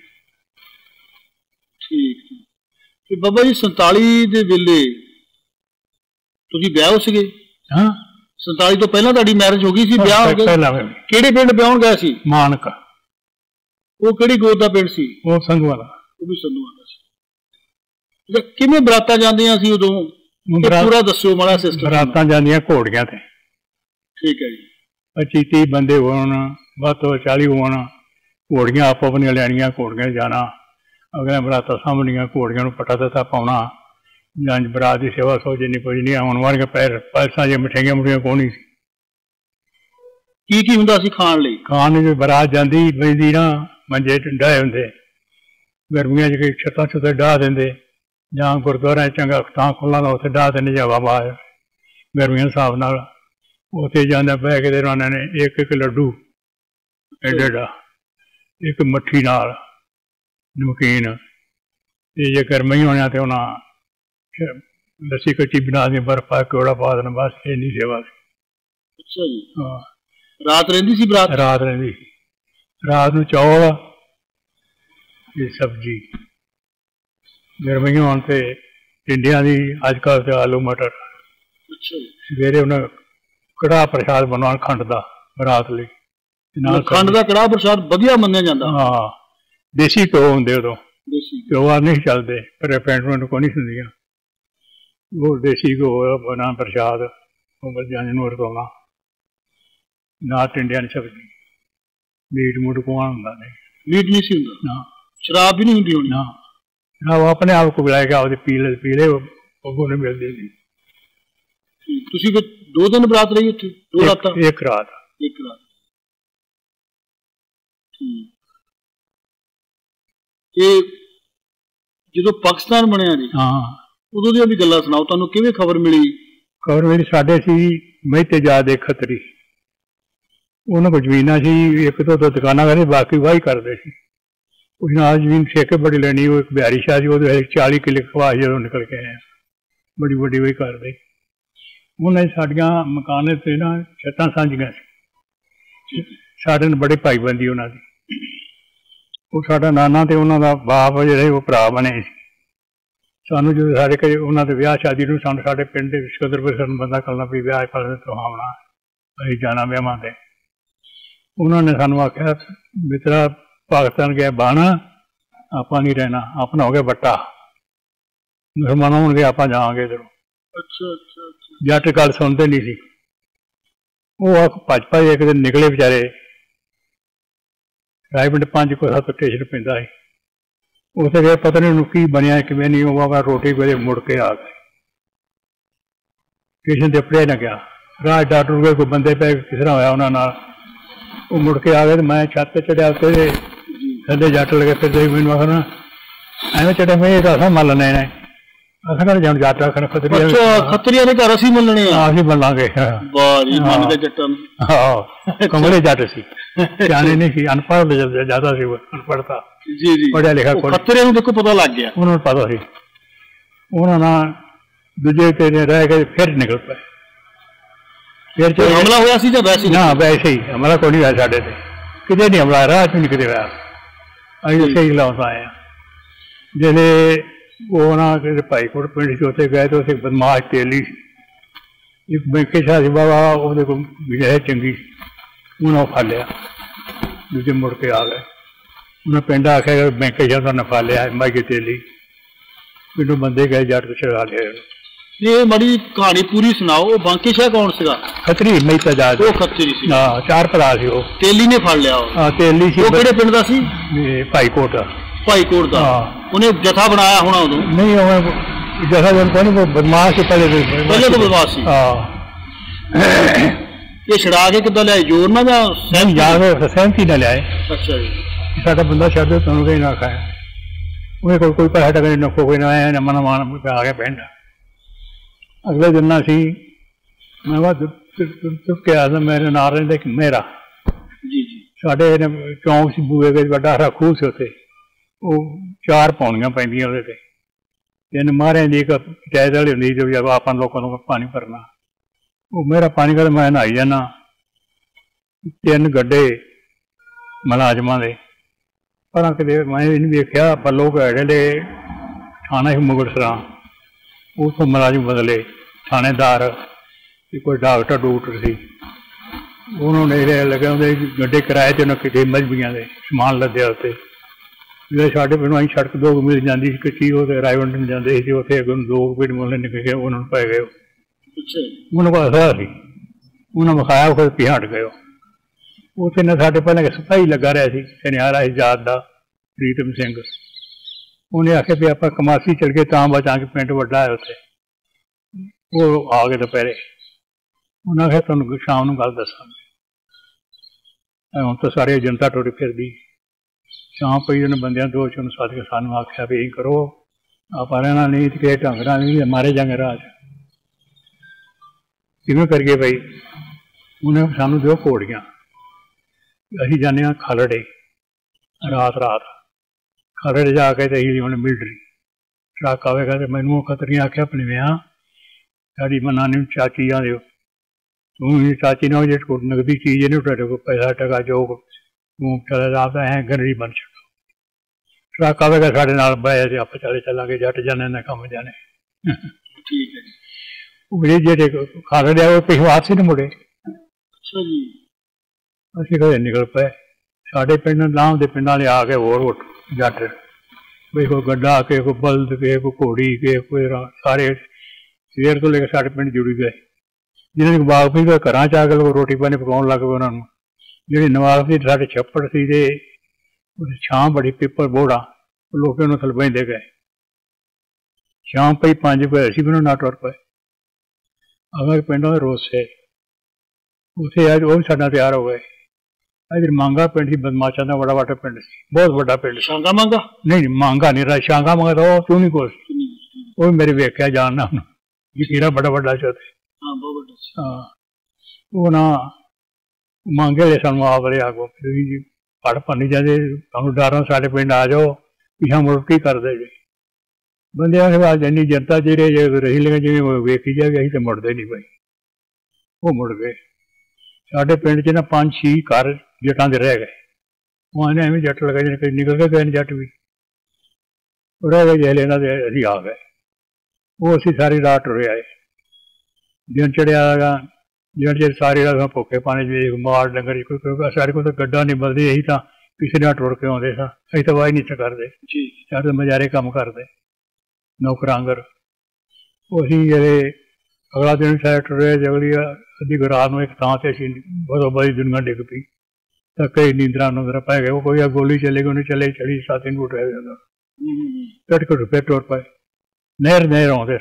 ਠੀਕ। ਤੇ ਬਾਬਾ ਜੀ 47 ਦੇ ਵੇਲੇ ਤੁਸੀਂ ਵਿਆਹ ਹੋ ਸੀਗੇ? ਹਾਂ, 47 ਤੋਂ ਪਹਿਲਾਂ ਤੁਹਾਡੀ ਮੈਰਿਜ ਹੋ ਗਈ ਸੀ? ਵਿਆਹ ਹੋ ਗਿਆ। ਕਿਹੜੇ ਪਿੰਡ ਵਿਆਹਣ ਗਏ ਸੀ? ਮਾਨਕਾ। ਉਹ ਕਿਹੜੀ ਗੋਤ ਦਾ ਪਿੰਡ ਸੀ? ਉਹ ਸੰਧੂ ਵਾਲਾ। ਉਹ ਵੀ ਸੰਧੂ ਵਾਲਾ ਸੀ। ਕਿਵੇਂ ਬਰਾਤਾਂ ਜਾਂਦੀਆਂ ਸੀ ਉਦੋਂ? ਪੂਰਾ ਦੱਸਿਓ ਮਾੜਾ ਸਿਸਟਮ। ਬਰਾਤਾਂ ਜਾਂਦੀਆਂ ਘੋੜੀਆਂ ਤੇ। ਠੀਕ ਹੈ ਜੀ। 25-30 ਬੰਦੇ ਹੋਣ, ਵੱਧ ਤੋਂ 40 ਹੋਣ, ਘੋੜੀਆਂ ਆਪੋ ਆਪਣੀਆਂ ਲੈਣੀਆਂ, ਘੋੜੀਆਂ ਜਾਣਾ, ਅਗਲੇ ਬਰਾਤਾਂ ਸਾਹਮਣੀਆਂ, ਘੋੜੀਆਂ ਨੂੰ ਪੱਟਾ ਦਿੱਤਾ ਪਾਉਣਾ, ਜਾਂ ਬਰਾਤ ਦੀ ਸੇਵਾ ਸੋ ਜਿੰਨੀ ਕੁਝ ਨਹੀਂ। ਆਉਣ ਵਾਲੀਆਂ ਪੈਲਸਾਂ ਜਾਂ ਮਠਿਆਈਆਂ ਮੁਠੀਆਂ ਕੋਈ ਨਹੀਂ ਸੀ। ਕੀ ਹੁੰਦਾ ਸੀ ਖਾਣ ਲਈ? ਖਾਣ ਨੂੰ ਬਰਾਤ ਜਾਂਦੀ ਬੈਂਦੀ ਨਾ, ਮੰਜੇ ਡਾਏ ਹੁੰਦੇ। ਗਰਮੀਆਂ 'ਚ ਛੱਤਾਂ ਛੁੱਤੇ ਡਾਹ ਦਿੰਦੇ, ਜਾਂ ਗੁਰਦੁਆਰਿਆਂ ਚੰਗਾ ਥਾਂ ਖੁੱਲ੍ਹਾ ਦਾ ਉੱਥੇ ਡਾਹ ਦਿੰਦੇ, ਜਾਂ ਹਵਾ ਗਰਮੀਆਂ ਦੇ ਹਿਸਾਬ ਨਾਲ। ਉੱਥੇ ਜਾਂਦਾ ਬਹਿ ਕੇ ਉਹਨਾਂ ਨੇ ਇੱਕ ਲੱਡੂ ਐਡਾ, ਇੱਕ ਮੱਠੀ ਨਾਲ ਨਮਕੀਨ, ਤੇ ਜੇ ਗਰਮੀ ਹੋਣਿਆ ਤੇ ਉਹਨਾਂ ਲੱਸੀ ਕੱਚੀ ਬਣਾ ਕੇ ਬਰਫ਼ ਪਾ ਕੇ ਉਹੜਾ ਪਾ ਦੇਣਾ। ਬਸ ਇੰਨੀ ਸੇਵਾ ਸੀ। ਅੱਛਾ ਜੀ। ਹਾਂ, ਰਾਤ ਰਹਿੰਦੀ ਸੀ ਬਰਾਤ? ਰਾਤ ਰਹਿੰਦੀ ਸੀ। ਰਾਤ ਨੂੰ ਚੌਲ ਤੇ ਸਬਜ਼ੀ, ਗਰਮੀ ਹੋਣ ਤੇ ਟਿੰਡਿਆਂ ਦੀ, ਅੱਜ ਕੱਲ੍ਹ ਤੇ ਆਲੂ ਮਟਰ। ਅੱਛਾ ਜੀ। ਸਵੇਰੇ ਉਹਨਾਂ ਕੜਾਹ ਪ੍ਰਸ਼ਾਦ ਬਣਾਉਣ ਖੰਡ ਦਾ ਬਰਾਤ ਲਈ। ਖੰਡ ਦਾ ਕੜਾਹ ਪ੍ਰਸ਼ਾਦ ਵਧੀਆ ਮੰਨਿਆ ਜਾਂਦਾ। ਹਾਂ, ਦੇਸੀ ਘਿਓ ਹੁੰਦੇ ਉਦੋਂ। ਘਿਓ ਆ ਨਹੀਂ ਚੱਲਦੇ, ਪਰ ਪੈਂਟ ਕੋਈ ਨਹੀਂ ਹੁੰਦੀਆਂ। ਉਹ ਦੇਸੀ ਘਿਓ ਬਣਾ ਪ੍ਰਸ਼ਾਦ, ਉਹ ਬੱਚਿਆਂ ਨੂੰ ਵਰਤਾਉਣਾ ਨਾ। ਟਿੰਡਿਆਂ ਦੀ ਸਬਜ਼ੀ, ਮੀਟ ਮੂਟ ਕੋਣ ਹੁੰਦਾ ਨਹੀਂ। ਮੀਟ ਨਹੀਂ ਸੀ ਹੁੰਦਾ ਨਾ। ਸ਼ਰਾਬ ਵੀ ਨਹੀਂ ਹੁੰਦੀ ਹੋਣੀ ਨਾ। ਉਹ ਆਪਣੇ ਆਪ ਕੋ ਬੁਲਾਇਆ ਗਿਆ, ਉਹਦੇ ਪੀਲੇ ਉਹ ਨਹੀਂ ਮਿਲਦੀ ਸੀ। ਤੁਸੀਂ 2 ਦਿਨ ਬਰਾਤ ਰਹੀ ਉੱਥੇ? 2 ਰਾਤਾਂ? ਇੱਕ ਰਾਤ। ਇੱਕ ਰਾਤ। ਇਹ ਜਦੋਂ ਪਾਕਿਸਤਾਨ ਬਣਿਆ ਜੀ, ਹਾਂ, ਉਦੋਂ ਦੀਆਂ ਵੀ ਗੱਲਾਂ ਸੁਣਾਓ। ਤੁਹਾਨੂੰ ਕਿਵੇਂ ਖਬਰ ਮਿਲੀ? ਖਬਰ ਮੇਰੀ ਸਾਡੇ ਸੀ ਮਹਿਤੇ ਜਾਦੇ ਖੱਤਰੀ, ਉਹਨਾਂ ਕੋਲ ਜ਼ਮੀਨਾਂ ਸੀ, 1-2 ਦੁਕਾਨਾਂ ਕਰਦੇ, ਬਾਕੀ ਵਾਹੀ ਕਰਦੇ ਸੀ। ਉਸ ਨਾਲ ਜ਼ਮੀਨ ਠੇਕੇ ਬੜੀ ਲੈਣੀ। ਉਹ ਇੱਕ ਬਿਹਾਰੀ ਸ਼ਾਹ ਜੀ, ਉਹਦੇ 40 ਕਿੱਲੇ ਖਵਾ ਜਦੋਂ ਨਿਕਲ ਕੇ ਆਏ, ਬੜੀ ਵੱਡੀ ਵਾਹੀ ਕਰਦੇ। ਉਹਨਾਂ ਦੀ ਸਾਡੀਆਂ ਮਕਾਨ ਤੇ ਨਾ ਛੱਤਾਂ ਸਾਂਝੀਆਂ ਸੀ। ਸਾਡੇ ਨਾਲ ਬੜੇ ਭਾਈਬੰਦੀ ਉਹਨਾਂ ਦੀ। ਉਹ ਸਾਡਾ ਨਾਨਾ ਤੇ ਉਹਨਾਂ ਦਾ ਬਾਪ ਜਿਹੜੇ ਉਹ ਭਰਾ ਬਣੇ ਸੀ। ਸਾਨੂੰ ਜਦੋਂ ਸਾਡੇ ਘਰੇ ਉਹਨਾਂ ਦੇ ਵਿਆਹ ਸ਼ਾਦੀ ਨੂੰ ਸਾਡੇ ਪਿੰਡ ਦੇ ਸਿਕੰਦਰਪੁਰ ਸਾਨੂੰ ਬੰਦਾ ਕਰਨਾ ਵੀ ਵਿਆਹ ਪੜ੍ਹਨ ਤੋਂ ਆਉਣਾ, ਅਸੀਂ ਜਾਣਾ ਵਿਆਹਾਂ ਤੇ। ਉਹਨਾਂ ਨੇ ਸਾਨੂੰ ਆਖਿਆ ਵੀ ਤੇਰਾ ਪਾਕਿਸਤਾਨ ਗਿਆ ਬਾਣਾ, ਆਪਾਂ ਨਹੀਂ ਰਹਿਣਾ, ਆਪਣਾ ਹੋ ਗਿਆ ਵੱਟਾ, ਮੁਸਲਮਾਨ ਹੋਣਗੇ ਆਪਾਂ ਜਾਵਾਂਗੇ ਇੱਧਰੋਂ। ਅੱਛਾ ਅੱਛਾ। ਜੱਟ ਗੱਲ ਸੁਣਦੇ ਨਹੀਂ ਸੀ। ਉਹ ਭੱਜ ਇੱਕ ਦਿਨ ਨਿਕਲੇ ਵਿਚਾਰੇ। ਰਾਏਪਿੰਡ 5 ਕੋਸ ਸਟੇਸ਼ਨ ਪੈਂਦਾ ਸੀ, ਉੱਥੇ ਗਏ, ਪਤਾ ਨਹੀਂ ਉਹਨੂੰ ਕੀ ਬਣਿਆ ਕਿਵੇਂ ਨਹੀਂ। ਉਹ ਬਾਬਾ ਰੋਟੀ ਵੇਲੇ ਮੁੜ ਕੇ ਆ ਗਏ। ਸਟੇਸ਼ਨ ਤੇ ਪੜਿਆ ਨਾ ਗਿਆ, ਰਾਹ ਡਾਕਟਰ ਗਏ, ਕੋਈ ਬੰਦੇ ਪੈ ਕਿਸ ਤਰ੍ਹਾਂ ਹੋਇਆ ਉਹਨਾਂ ਨਾਲ। ਉਹ ਮੁੜ ਕੇ ਆ ਗਏ ਤੇ ਮੈਂ ਛੱਤ ਤੇ ਚੜਿਆ, ਉੱਤੇ ਥੱਲੇ ਜੱਟ ਲਗੇ ਫਿਰਦੇ। ਮੈਨੂੰ ਆਖਣਾ ਐਵੇਂ ਚੜਿਆ, ਮੈਂ ਇਹ ਤਾਂ ਮੰਨ ਲੈਣੇ ਨੇ। ਅਸਾਂ ਕਹਿੰਦੇ ਜਾਣ ਜੱਟ ਆਖਣ ਖੱਤਰੀਆਂ ਦੇ ਘਰ ਅਸੀਂ ਮੰਨਣੇ ਆ, ਅਸੀਂ ਮੰਨਾਂਗੇ। ਕਮਲੇ ਜੱਟ ਸੀ, ਸਿਆਣੇ ਨਹੀਂ ਸੀ, ਅਨਪੜ੍ਹ ਜ਼ਿਆਦਾ ਸੀ। ਅਨਪੜ੍ਹਤਾ ਪੜ੍ਹਿਆ ਲਿਖਿਆ ਖੱਤਰੀਆਂ ਨੂੰ ਦੇਖੋ ਪਤਾ ਲੱਗ ਗਿਆ, ਉਹਨਾਂ ਨੂੰ ਪਤਾ ਸੀ। ਉਹਨਾਂ ਨਾਲ ਦੂਜੇ ਤੇ ਰਹਿ ਕੇ ਫਿਰ ਨਿਕਲ ਪਏ। ਫਿਰ ਹਮਲਾ ਹੋਇਆ ਸੀ ਜਾਂ ਵੈਸੇ? ਨਾ, ਵੈਸੇ ਹੀ ਹਮਲਾ ਕੋਈ ਨਹੀਂ ਹੋਇਆ ਸਾਡੇ ਤੇ, ਕਿਤੇ ਨਹੀਂ ਹਮਲਾ, ਰਾਹ ਚ ਨਹੀਂ ਕਿਤੇ ਹੋਇਆ। ਅਸੀਂ ਸਹੀ ਲਾਉਂਦਾ ਆਏ ਹਾਂ। ਜਿਹੜੇ ਉਹ ਨਾ ਕਿਤੇ ਭਾਈਕੋਟ ਪਿੰਡ ਸੀ, ਉੱਥੇ ਗਏ ਤੇ ਉੱਥੇ ਬਦਮਾਸ਼ ਤੇਲੀ ਸੀ, ਇੱਕ ਬੈਂਕੇ ਸ਼ਾਹ ਸੀ ਬਾਬਾ, ਉਹਦੇ ਕੋਲ ਮਿਲਿਆ ਚੰਗੀ उन्होंने फड़ लिया, दूजे मुड़ के आ गए। उन्हें पिंड आख्या बैंक उन्होंने फड़ लिया माई तेली, पिंडों बंदे गए जट तो छड़ा लिया। ये बड़ी कहानी पूरी सुनाओ। बांके शाह कौन सी? खतरी मेहता जात, वो खतरी सी। हाँ, 4 भरा सी। वो तेली ने फड़ लिया। हाँ, तेली सी। वो किहड़े पिंड दा सी? भाईकोट। भाईकोट दा। हाँ, उन्हें जथा बनाया होना उदों? नहीं, जथा जन को नहीं, बदमाश से पहले तो बदमाश सी। हाँ, ये छड़ा के किदा लिया? जोर ना सहमति ना लिया। अच्छा जी। साडा बंदा छड़ दो तुहानू कहीं ना खाया। उन्हें कोई पैसा टका नक्को कोई ना आया, मन मान आ गया पिंड। अगले दिन ना सी मैं चुप के आया, मेरे नाल रहिंदा एक मेहरा जी जी। साडे चौंक सी बूए के बड़ा हरा खूह से उत्ते, वो 4 पौड़ियां पैंदियां उहदे ते। तीन मारे दी एक पंचायत वाली हुंदी जो जब आपां लोकां नूं पानी भरना, वो मेरा पानी कर मैं नहाई जाना। 3 गड्ढे मुलाजमां दे, पर किते मैं नहीं वेख्या पल्लो जेहड़े थाना मुगलसरां उस मुलाजिम बदले थानेदार कोई डॉक्टर सी, उन्होंने लगे उन्हें गड्ढे किराए ते किते मजबियां दे समान लद्या उत्ते। जो साढ़े पिंडों अं सड़क 2 मील जाती कच्ची, वो रायवंडन जाते थे, उत्थे 2 पिंड मुहल्ले निकल गए, उन्होंने पै गए। उन्होंने को असर सी, उन्होंने विखाया खुद पिछा हट गए। उत्थे ना साढ़े पहले सिपाही लगा रहा सी सनियारा जात का प्रीतम सिंह। उन्हें आख्या भी आप कमासी चल गए तां बचा के पिंड वड्डा है उत्थे। वो आ गए दोपहरे, उन्हें आख्या तुहानू शाम को गल दसा। हम तो सारी जनता टुरी फिरदी। शाम पई उन्हें बंदियां 2 चुन सद के सानू आख्या भी यही करो, आप रहना नहीं कि ढंग नाल नहीं मारे जाएंगे राह च। किवें करिए भाई? उन्हें सानू दो घोड़ियां, असीं जाने खालड़े रात खालड़े जाके तो उन्हें मिलटरी ट्रक आएगा तो मैनू खतरियां आख्या अपने विआह साड़ी नानी चाची आ दो, तू चाची ना जो नकदी चीज नहीं तेरे को पैसा टका जो तू चले आप ऐ गनरी बन सको। ट्रक आएगा साढ़े नाल बह आप चले चलांगे, जट जाने ना कम जाने। ठीक है। जेडे खालड़े आए पिछवाड़ से नहीं मुड़े। अच्छा जी। असीं कदे निकल पे साढ़े पिंड लाम के पिंड वाले आ गए होर जट भाई, कोई गड्ढा के कोई बल्द के कोई घोड़ी के कोई सारे सवेर तो लेकर साढ़े पिंड जुड़ी गए। जिन्हें बाग पी घर आके लोग रोटी पानी पकाने लग पे। उन्होंने जी नवाब से साढ़े छप्पड़ से छां बड़ी पिपल बोड़ा, लोग उन्होंने थल बहते गए। शाम पई 5 बजे असी भी ना टुर पे। अगर पिंडों के रोज से उसे अज वो भी साडा तैयार हो गए। इधर मांगा पिंड सी, बदमाशा का बड़ा वाटा पिंड सी, बहुत बड़ा पिंड। शांगा मांगा? नहीं मांगा नहीं रहा, शांगा मांगा तो क्यों नहीं कोल वो मेरे वेख्या जानना जीरा बड़ा बड़ा चौथे। हाँ, वो ना मांगे सानू आप रहे आगो पढ़ पढ़नी जाते सानू डर साढ़े पिंड आ जाओ पिछा मुड़ की कर दे जी। बंदियां के बाद इन्नी जनता जी रही लगे जिम्मे वेखी जाए अं तो मुड़ते नहीं भाई। वो मुड़ गए। साढ़े पिंड च ना 5-6 घर जटा के रह गए। वो आने एवं जट लगे जिन्हें निकल के गए जट भी रह गए। जैसे इन्हों के असी आ गए, वो असी सारी रात टुरे आए। दिन चढ़िया दिन चढ़ सारी रात भुखे पानी माल डंगर सारे को तो गड्ढा नहीं बलती, यही तो किसी ने टुर के आते सा, अं तो वाही नहीं करते, सारे मजारे काम करते नौकरांगर। वो असी जे अगला दिन सारे टुरे अगली अद्धी रात में एक थां से बदो बदी दुनिया डिग पई तो कई नींदरा नूंदरा पै गए। वो कोई गोली चले गई, उन्हें चले चढ़ी 7 फुट रह जाता कट फिर टुर पाए। नहर आते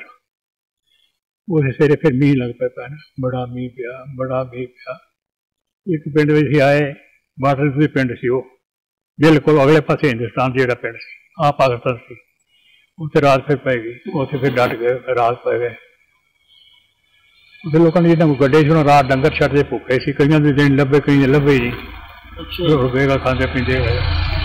उस सवेरे फिर मीह लग पे पैन, बड़ा मीह पिया, बड़ा मीह पिया। एक पिंड में आए, बार्डर पिंड से वो बिल्कुल अगले पास हिंदुस्तान जो पिंड से आ पाकिस्तान से, उत्थे रात फिर पै गई। उत्थे फिर डट गए, रात पै गए। लोगों ने जिन्होंने गड्ढे से रात डंगर छड़ते भुखे से, कई दिन लभे कई लभे जी रुकेगा खाते पीते गए।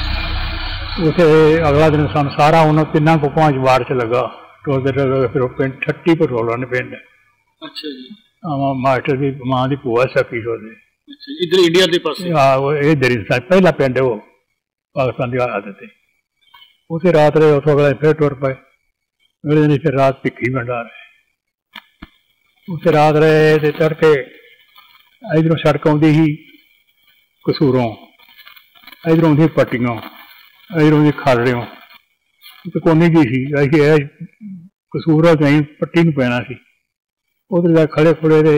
उसे अगला दिन सन सारा उन्होंने 3 को 5 वार्ड च लगा टोलते टोलते। फिर पिंड 30 पटरोल ने पिंड। अच्छा जी। मास्टर की मां की भूआ सकी सोते इधर इंडिया के पास। हाँ, इधर ही पहला पिंड वो पाकिस्तान की आदत है। उसे रात रहे, उतो अगले फिर टुर पाए। अगले दिन फिर रात भिखी पिंड आ रहे। उसे रात रहे तो तड़के इधरों सड़क आती ही कसूरों, इधरों दी पट्टियों, इधरों दी खालड़ियों तो कोनी जी सी असीं कसूर आ कहीं पट्टी नूं पैना सी उधर खड़े खुड़े दे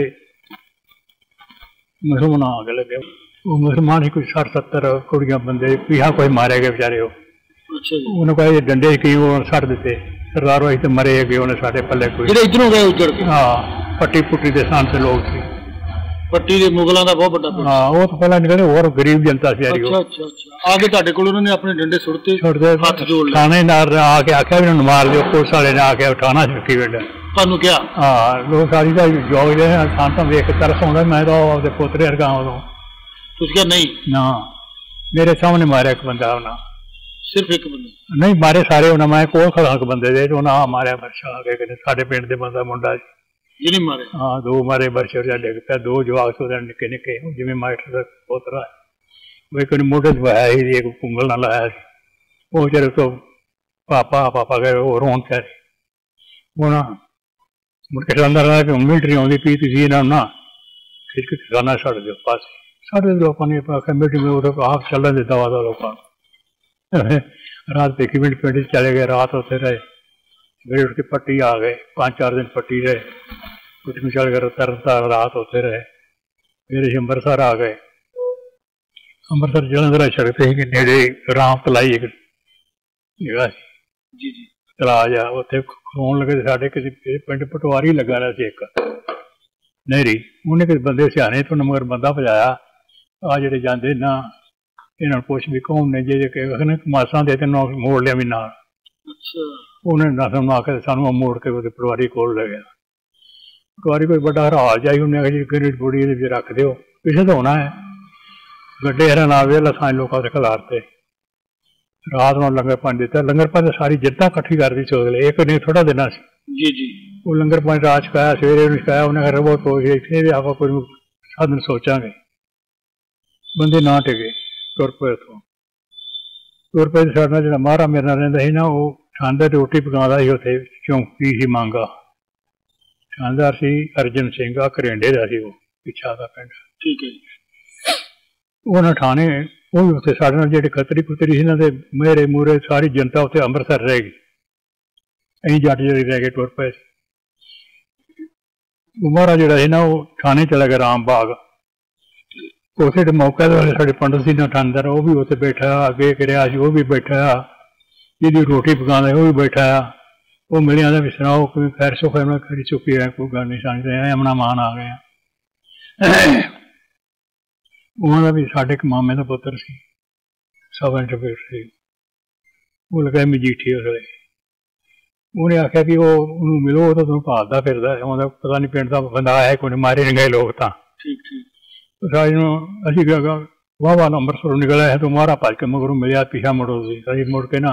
मुसलमान आके लगे। वो मुसलमान ही कुछ 60-70 कुड़ियां बंदे पिछा कोई मारे गए बेचारे। उन्होंने कहा डंडे की वो सट दिते सरदार वही तो मरे गए उन्हें साढ़े पल्ले कोई इधरों गए उजड़ के। हाँ पट्टी पुट्टी के स्थान से लोग थे। पट्टी दे मुगलों का बहुत बड़ा। हाँ वो तो पहला निकले और गरीब जनता सी। अच्छा अच्छा अच्छा आगे ਤੁਹਾਡੇ ਕੋਲ ਉਹਨਾਂ ਨੇ ਆਪਣੇ ਡੰਡੇ ਸੁੱਟਦੇ ਹੱਥ ਜੋੜ ਲਏ। थानेदार ने आके आख्या भी मार दियो, पुलिस वाले ने आके उठाना छुट्टी बेटा ਤੁਹਾਨੂੰ ਕਿਹਾ। हाँ लोग सारी का जॉब दे थान तो वेख के तरस आउंदा। मैं तो आपदे पोतरे वर्गा उदों ਤੁਸੀਂ ਕਿਹਾ नहीं ना मेरे सामने मारे एक बंदा उन्हें सिर्फ एक बंदा नहीं मारे सारे उन्हें मैं कोल खड़ा के बंदे दे उन्हें मारे बर्षा आ गए साढ़े पिंड दे बंदा मुंडा ये नहीं मारे। हाँ दो मारे बर्षे डिग पिया। दो जवाक से निके निके जिमें मास्टर का पोतरा वो एक मोटे दवाया ही एक कुंगल ना लाया वो बेचारे तो पापा पापा गए वो रोन प्या वो ना मुड़ के अंदर आया कि मिलटरी आँदी पी थी इन्होंने ना खिच के खजाना छड़ दो पास साढ़े लोगों ने मिलटरी में वो आप चलन दिता वा लोगों रात देखी मिनट पिंड चले गए। रात होते रहे फिर उठ के पट्टी आ गए 5-4 दिन पट्टी रहे कुछ में चल गए तरन रात होते रहे। फिर अंबरसर आ गए। अंबरसर जलंधर सड़कते ही नेड़े राम तलाई एक जगह जी जी तला जा उत्थे खलोन लगे साढ़े किसी पिंड पटवारी लगा रहा सी एक नहरी उन्हें किसी बंदे सियाने तो मगर बंदा भजाया आ जेडे जाते ना इन्होंने पुछ भी कौन ने जे मासा दे तेन मोड़ लिया भी नाल। उन्हें नसम आके सानू मोड़ के पटवारी कोल ले गया। पटवारी कोई बड़ा हराल जाई उन्हें आखिया जी गरीब बुढ़ी रख दो पिछे तो होना है गड्ढे हरा ना वेला सां लोगों के खिलारते। रात में लंगर पानी दिता। लंगर पानी सारी जनता कट्ठी कर दी चौधले एक नहीं थोड़ा देना जी जी वो लंगर पानी रात छकाया सवेरे छकाया उन्हें रवो तो इतने भी आप कोई साधन सोचा बंदे ना टिके तुर पे साढ़ा जो मारा मेरे नाल रहिंदा सी ना वो थानेदार रोटी पकांदा सी उत्थे चौंकी सी मांगा थानेदार सी अर्जन सिंह आ करेंडे दा सी वो पिछा दा पिंड। ठीक है उन्हें थाने वो भी उत्थे साढ़े नाल जेहड़े खतरी खुतरी सी ना ते मेरे मूरे सारी जनता उत्थे अंमृतसर रह गई। असीं जट जेहड़े रह गए तुर पे। मारा जेहड़ा सी ना वो थाने चला गया राम बाग उसे मौके साढ़े पंडित सी ना थानेदार वो भी उत्थे बैठा अगे करिया वो भी बैठा जिहदी रोटी पकांदा वो भी बैठा वो मिलिया भी सुनाओ कोई खैर सुख है खरी चुकी है कोई गल नहीं समझते अमना मान आ गए। उन्होंने भी साढ़े एक मामे का पुत्र सी सब इंटरप्रेटर सी वो लगा मजीठी उस वे उन्हें आख्या कि वो मिलो तो तुम भालता फिरदा पता नहीं पिंड का बंदा आया कोई मारे नहीं गए लोग तो असी वाह वाह अंबरसरों निकल आया तो मारा भज के मगरों मिलिया पिछा मुड़ो अभी मुड़ के ना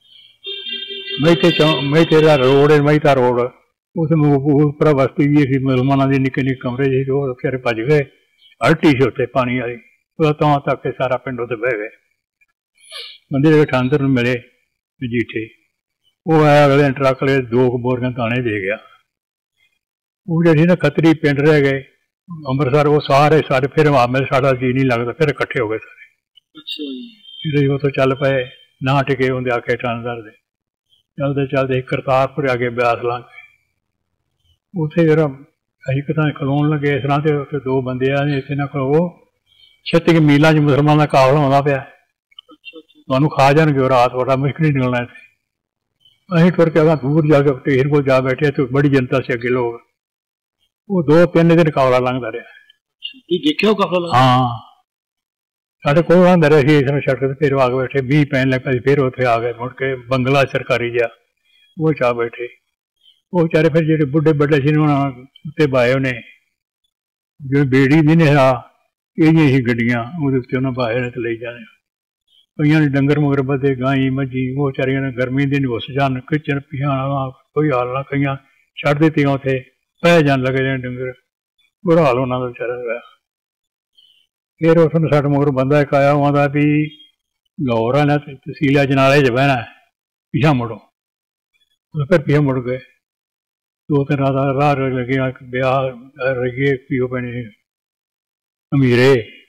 मई तेरा रोड है मई रोड उस उपर बस्ती भी सी मुसलमानों के निके निके कमरे जी बेचारे भज गए। अल्टी सी उत्थे पानी वाली तो तक के सारा पिंड उत्ते बह गए। बंदे जो थानेदार मिले मजीठे वो आया अगले ट्रक ले 2 बोरियां दाने दे गया। वो जी ना खतरी पिंड रह गए अंबरसर वो सारे सारे फिर मेरे साढ़ा जी नहीं लगता फिर इकट्ठे हो गए सारे। फिर वो तो चल पे ना टिके होंगे आके थानेदार दे चलते चलते करतारपुर आगे ब्यास लंघ उसे फिर अं कितना खलोन लगे इस तरह से उत्थे 2 बंदे आ इतने ना खलो 36 मीलों च मुसलमान का काफला आउंदा पिया तुहानूं खा जाणगे रात बड़ा मुश्किल ही निकलना इत्थे। असीं तुर के अगर दूर जाके स्टेशन को जा बैठे तो बड़ी जनता से अगे लोग वो 2-3 दिन काफला लंघदा रहा। देखियो काफला हाँ साढ़े को लंघदा रहा सी इस सड़क फिर आ के बैठे 20 पैन लग पे फिर उत्थे आ गए मुड़ के बंगला सरकारी जा वो चा बैठे वो बेचारे फिर जो बुढ़े बड़े से उत्ते बाए उन्हें जो बेड़ी भी नहीं रहा ये गड्डियां उन्हें बाए ने तो ले जाने कई ने डंगर मगर बदे गाई मझी वो बेचारिया ने गर्मी दिन उस जान खिचन पिछाना कोई हाल ना कई छड़ दी उत्थे पै जान लगे जाने डंगर बुरा हाल उन्होंने बेचारा होया। फिर उसने साढ़े मगर बंदा एक आया वहां भी गौर है तहसील जनाले च बहना है पिछा मुड़ो फिर पिछा मुड़ गए 2-3 रात राह लगे ब्याह रहिए पियो पैने अमीरे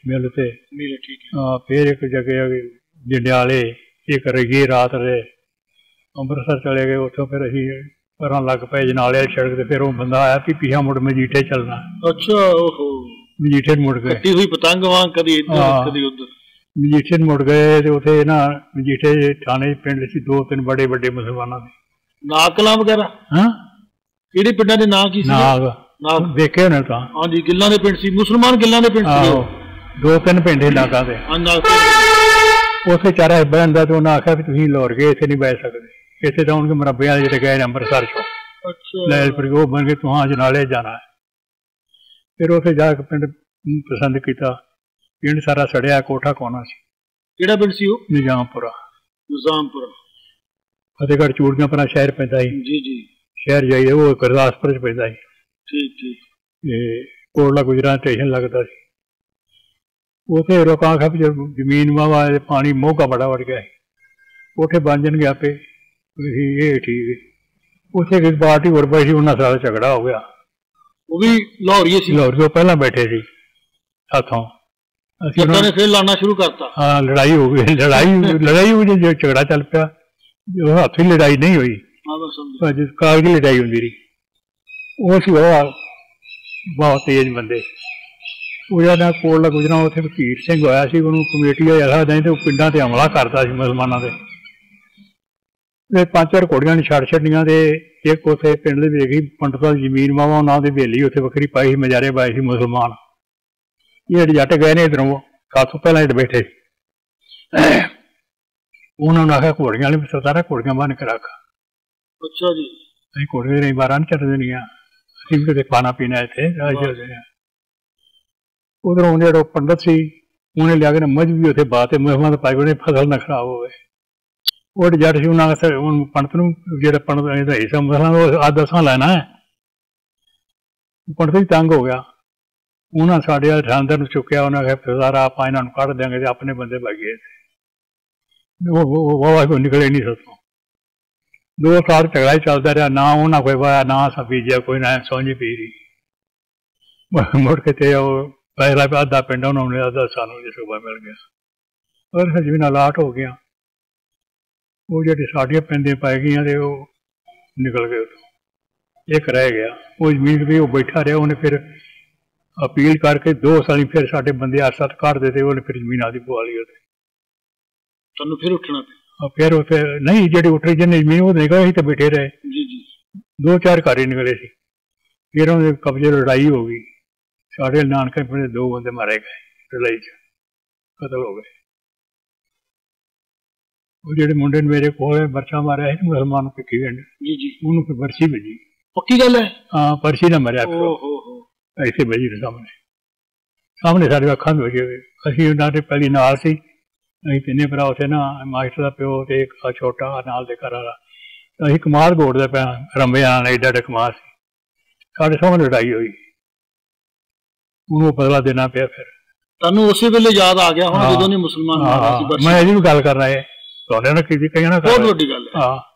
मिल ते मिल ठीक है। फिर एक जगह जंडियाले एक रही रात रहे, ਅੰਮ੍ਰਿਤਸਰ चले गए। उतो फिर असी पर लग पे जनाले सड़क ते, फिर वो बंदा आया कि पिछा मुड़ मजीठे चलना। अच्छा, ओहो, मजीठे मुड़ गए, कटी हुई पतंग वांग कदी इधर कदी उधर। मजीठे मुड़ गए ते उथे ना मजीठे थाने पिंड सी 2-3 बड़े बड़े मुसलमानां दे नाकलां वगैरह। हाँ, किहड़े पिंडां दे नां की सी? नाग देखे होने तां। हां जी, गिल्लां दे पिंड सी, मुसलमान गिल्लां दे पिंड सी। 2-3 पिंड ही नागां दे। उथे चारा बहन दा ते उन्हें आख्या भी तुसीं लाहौर गए, इत्थे नहीं बह सकदे, इतने तो उनके मुरब्बे वाले जो गए अमृतसर चो। अच्छा, लैलपुर वो बन के तुहां जनाले जाना है। फिर उसे जाके पिंड पसंद किया, पिंड सारा सड़िया, कोठा कोना सी। किहड़ा पिंड सी वो? निजामपुरा। निजामपुरा फतेहगढ़ चूड़ियां पर शहर पैंदा ही। जी जी, शहर जाइए वो गुरदासपुर च पैंदा ही। ठीक ठीक। कोटला गुजरा स्टेशन लगता सी। उसे लोकां आख्या भी जमीन वावा पानी मोगा बड़ा वड़ गया, कोठे बन जाएंगे आपे, ये ठीक है। उसे एक पार्टी और बैठी, उन्होंने सारा झगड़ा हो गया। वो भी लाहौरी सी? लाहौर तो पहला बैठे सी साथों, ने फिर लाना शुरू करता। हाँ, लड़ाई हो गई, लड़ाई हुई, जो झगड़ा चल पिया, जो हाथी लड़ाई नहीं हुई, कागजी लड़ाई होती रही। वो सी बहुत तेज बंदे। वो जब कोटला गुजरा, उत्थे भकीर सिंह होया सी, उन्होंने कमेटी ऐसा नहीं तो पिंडां ते हमला करता सी मुसलमानां दे। 5-4 घोड़ियां ने छड़ छड़ियां ते एक उसे पिंड दे देखी पंडितां दी जमीन वावा उन्हां दी हवेली उत्थे वखरी पाई, मजारे पाए सी मुसलमान। ये जट गए ने इधरों, सातों पहला इध बैठे। उन्होंने आख्या घोड़ियां ने सरदारा घोड़ियां बन के रख। अच्छा जी, असीं घोड़े नहीं 12 नहीं चढ़ देनियां, असीं भी खाना पीना इत्थे राज। उधरों जो पंडित सी उन्हें लिया के मझ भी उत्थे बात मुसलमान पाई, उन्हें फसल न खराब हो। वो जट सी उन्होंने पंडित जो पंडित हिस्सा मुसलमान आज दसा लैना है। पंडित भी तंग हो गया, उन्होंने साढ़े थानदार चुकया, उन्हें आख्या सरदारा आप इन्हों कढ़ देंगे, अपने बंदे भाग गए। वो निकले नहीं सतों। 2 साल झगड़ा ही चलता रहा, ना उन्हें कोई वाया, ना असा बीजिया कोई, ना सौंझी पी रही। मुड़ के पहला अद्धा पिंड उन्होंने, अद्धा सानू जो सूबा मिल गया, और जमीन अलाट हो गया। वो जी साड़ियाँ पैंदे पाई गई तो निकल गए, एक रह गया। वो जमीन भी वो बैठा रहा, उन्हें फिर अपील करके 2 साल फिर साढ़े बंदे 8-7 काट देते, उन्हें फिर जमीन आदि पवा ली। फिर उठना फिर उसे नहीं, जी उठ रही जिन्हें जमीन वो निकले ही तो बैठे रहे। जी जी, 2-4 घर ही निकले सी। फिर उन्हें कब्जे लड़ाई हो गई, साढ़े नानके पिंड 2 बंदे मारे गए, लड़ाई च कतल हो गए। वो जो मुंडे ने मेरे को बर्छा मारिया है मुसलमान पिक्की पिंड, जी जी, उन्होंने फिर बर्छी बजी। पक्की गल है? हाँ, पर्ची ना मरिया, ऐसे बजी सामने साढ़े अखा बजे। असी उन्होंने पहली नाल सी, अं 3 भरा उसे ना, मास्टर का प्यो तो एक छोटा नाल दे घर वाला, अं कमाल गोड़ते पे रंबे आने एडा एडा कमाल से, साढ़े सामने लड़ाई हुई, उन्होंने बदला देना पिया। फिर तुहानू उसी वेले याद आ गया होना जदों ने मुसलमान मारा सी? मैं अजे भी गल कर रहा है, तुहाडे नाल कीती कई ना, बहुत वड्डी गल है। हाँ,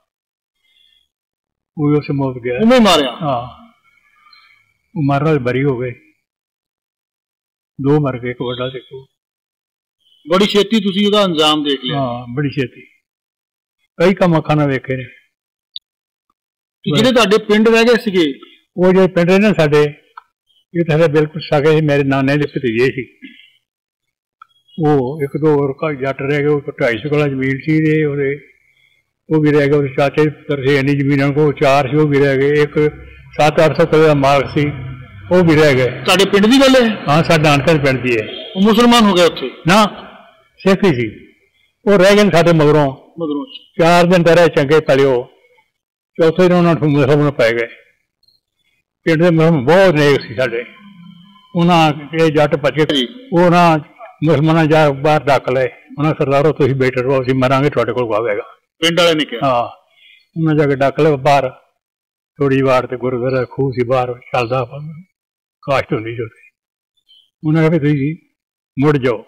वो उसे मौत गया, उन्हें मारिया। हाँ, वो मारना बरी हो गए, 2 मर गए, एक वड्डा ते बड़ी छेती तुसीं उहदा अंजाम देख लिया। हाँ, बड़ी छेती, कई काम अखां नाल वेखे ने। जिहड़े तुहाडे पिंड रह गए सीगे, वो जो पिंड ने साडे, ये तो बिल्कुल सगे ही, मेरे नाने के भतीजे सी। वो 1-2 और जट रह गए, 250 किला जमीन सी, वो भी रह गए। चाचे पुत्र से इन्नी जमीन को 4 सी, वो भी रह गए। एक 700-800 किले का मार्ग सी, वो भी रह गए। तुहाडे पिंड दी गल है? हाँ, साडे नानके पिंड दी है। वो मुसलमान हो गए उत्थे ना, सिख ही सी। वो रह गए साडे मगरों 4 दिन तो रहे चंगे पलिओ, चौथे दिन उन्होंने मुसलमान पै गए। पिंड के मुसलमान बहुत नेक सी साडे, उन्होंने जट बचे, वो ना मुसलमान जा बाहर डक ले, उन्हें सरदारो तुम बैठे रहो, असं मरांगे तुहाडे कोल आवेगा, पिंड वाले ने कहा। हाँ, उन्हें जाके डक ले बाहर, थोड़ी वार तो गुरुद्वारा खूह से बाहर चलता, काश्त होंगी सी। उन्हें कहा भी तुम मुड़ जाओ,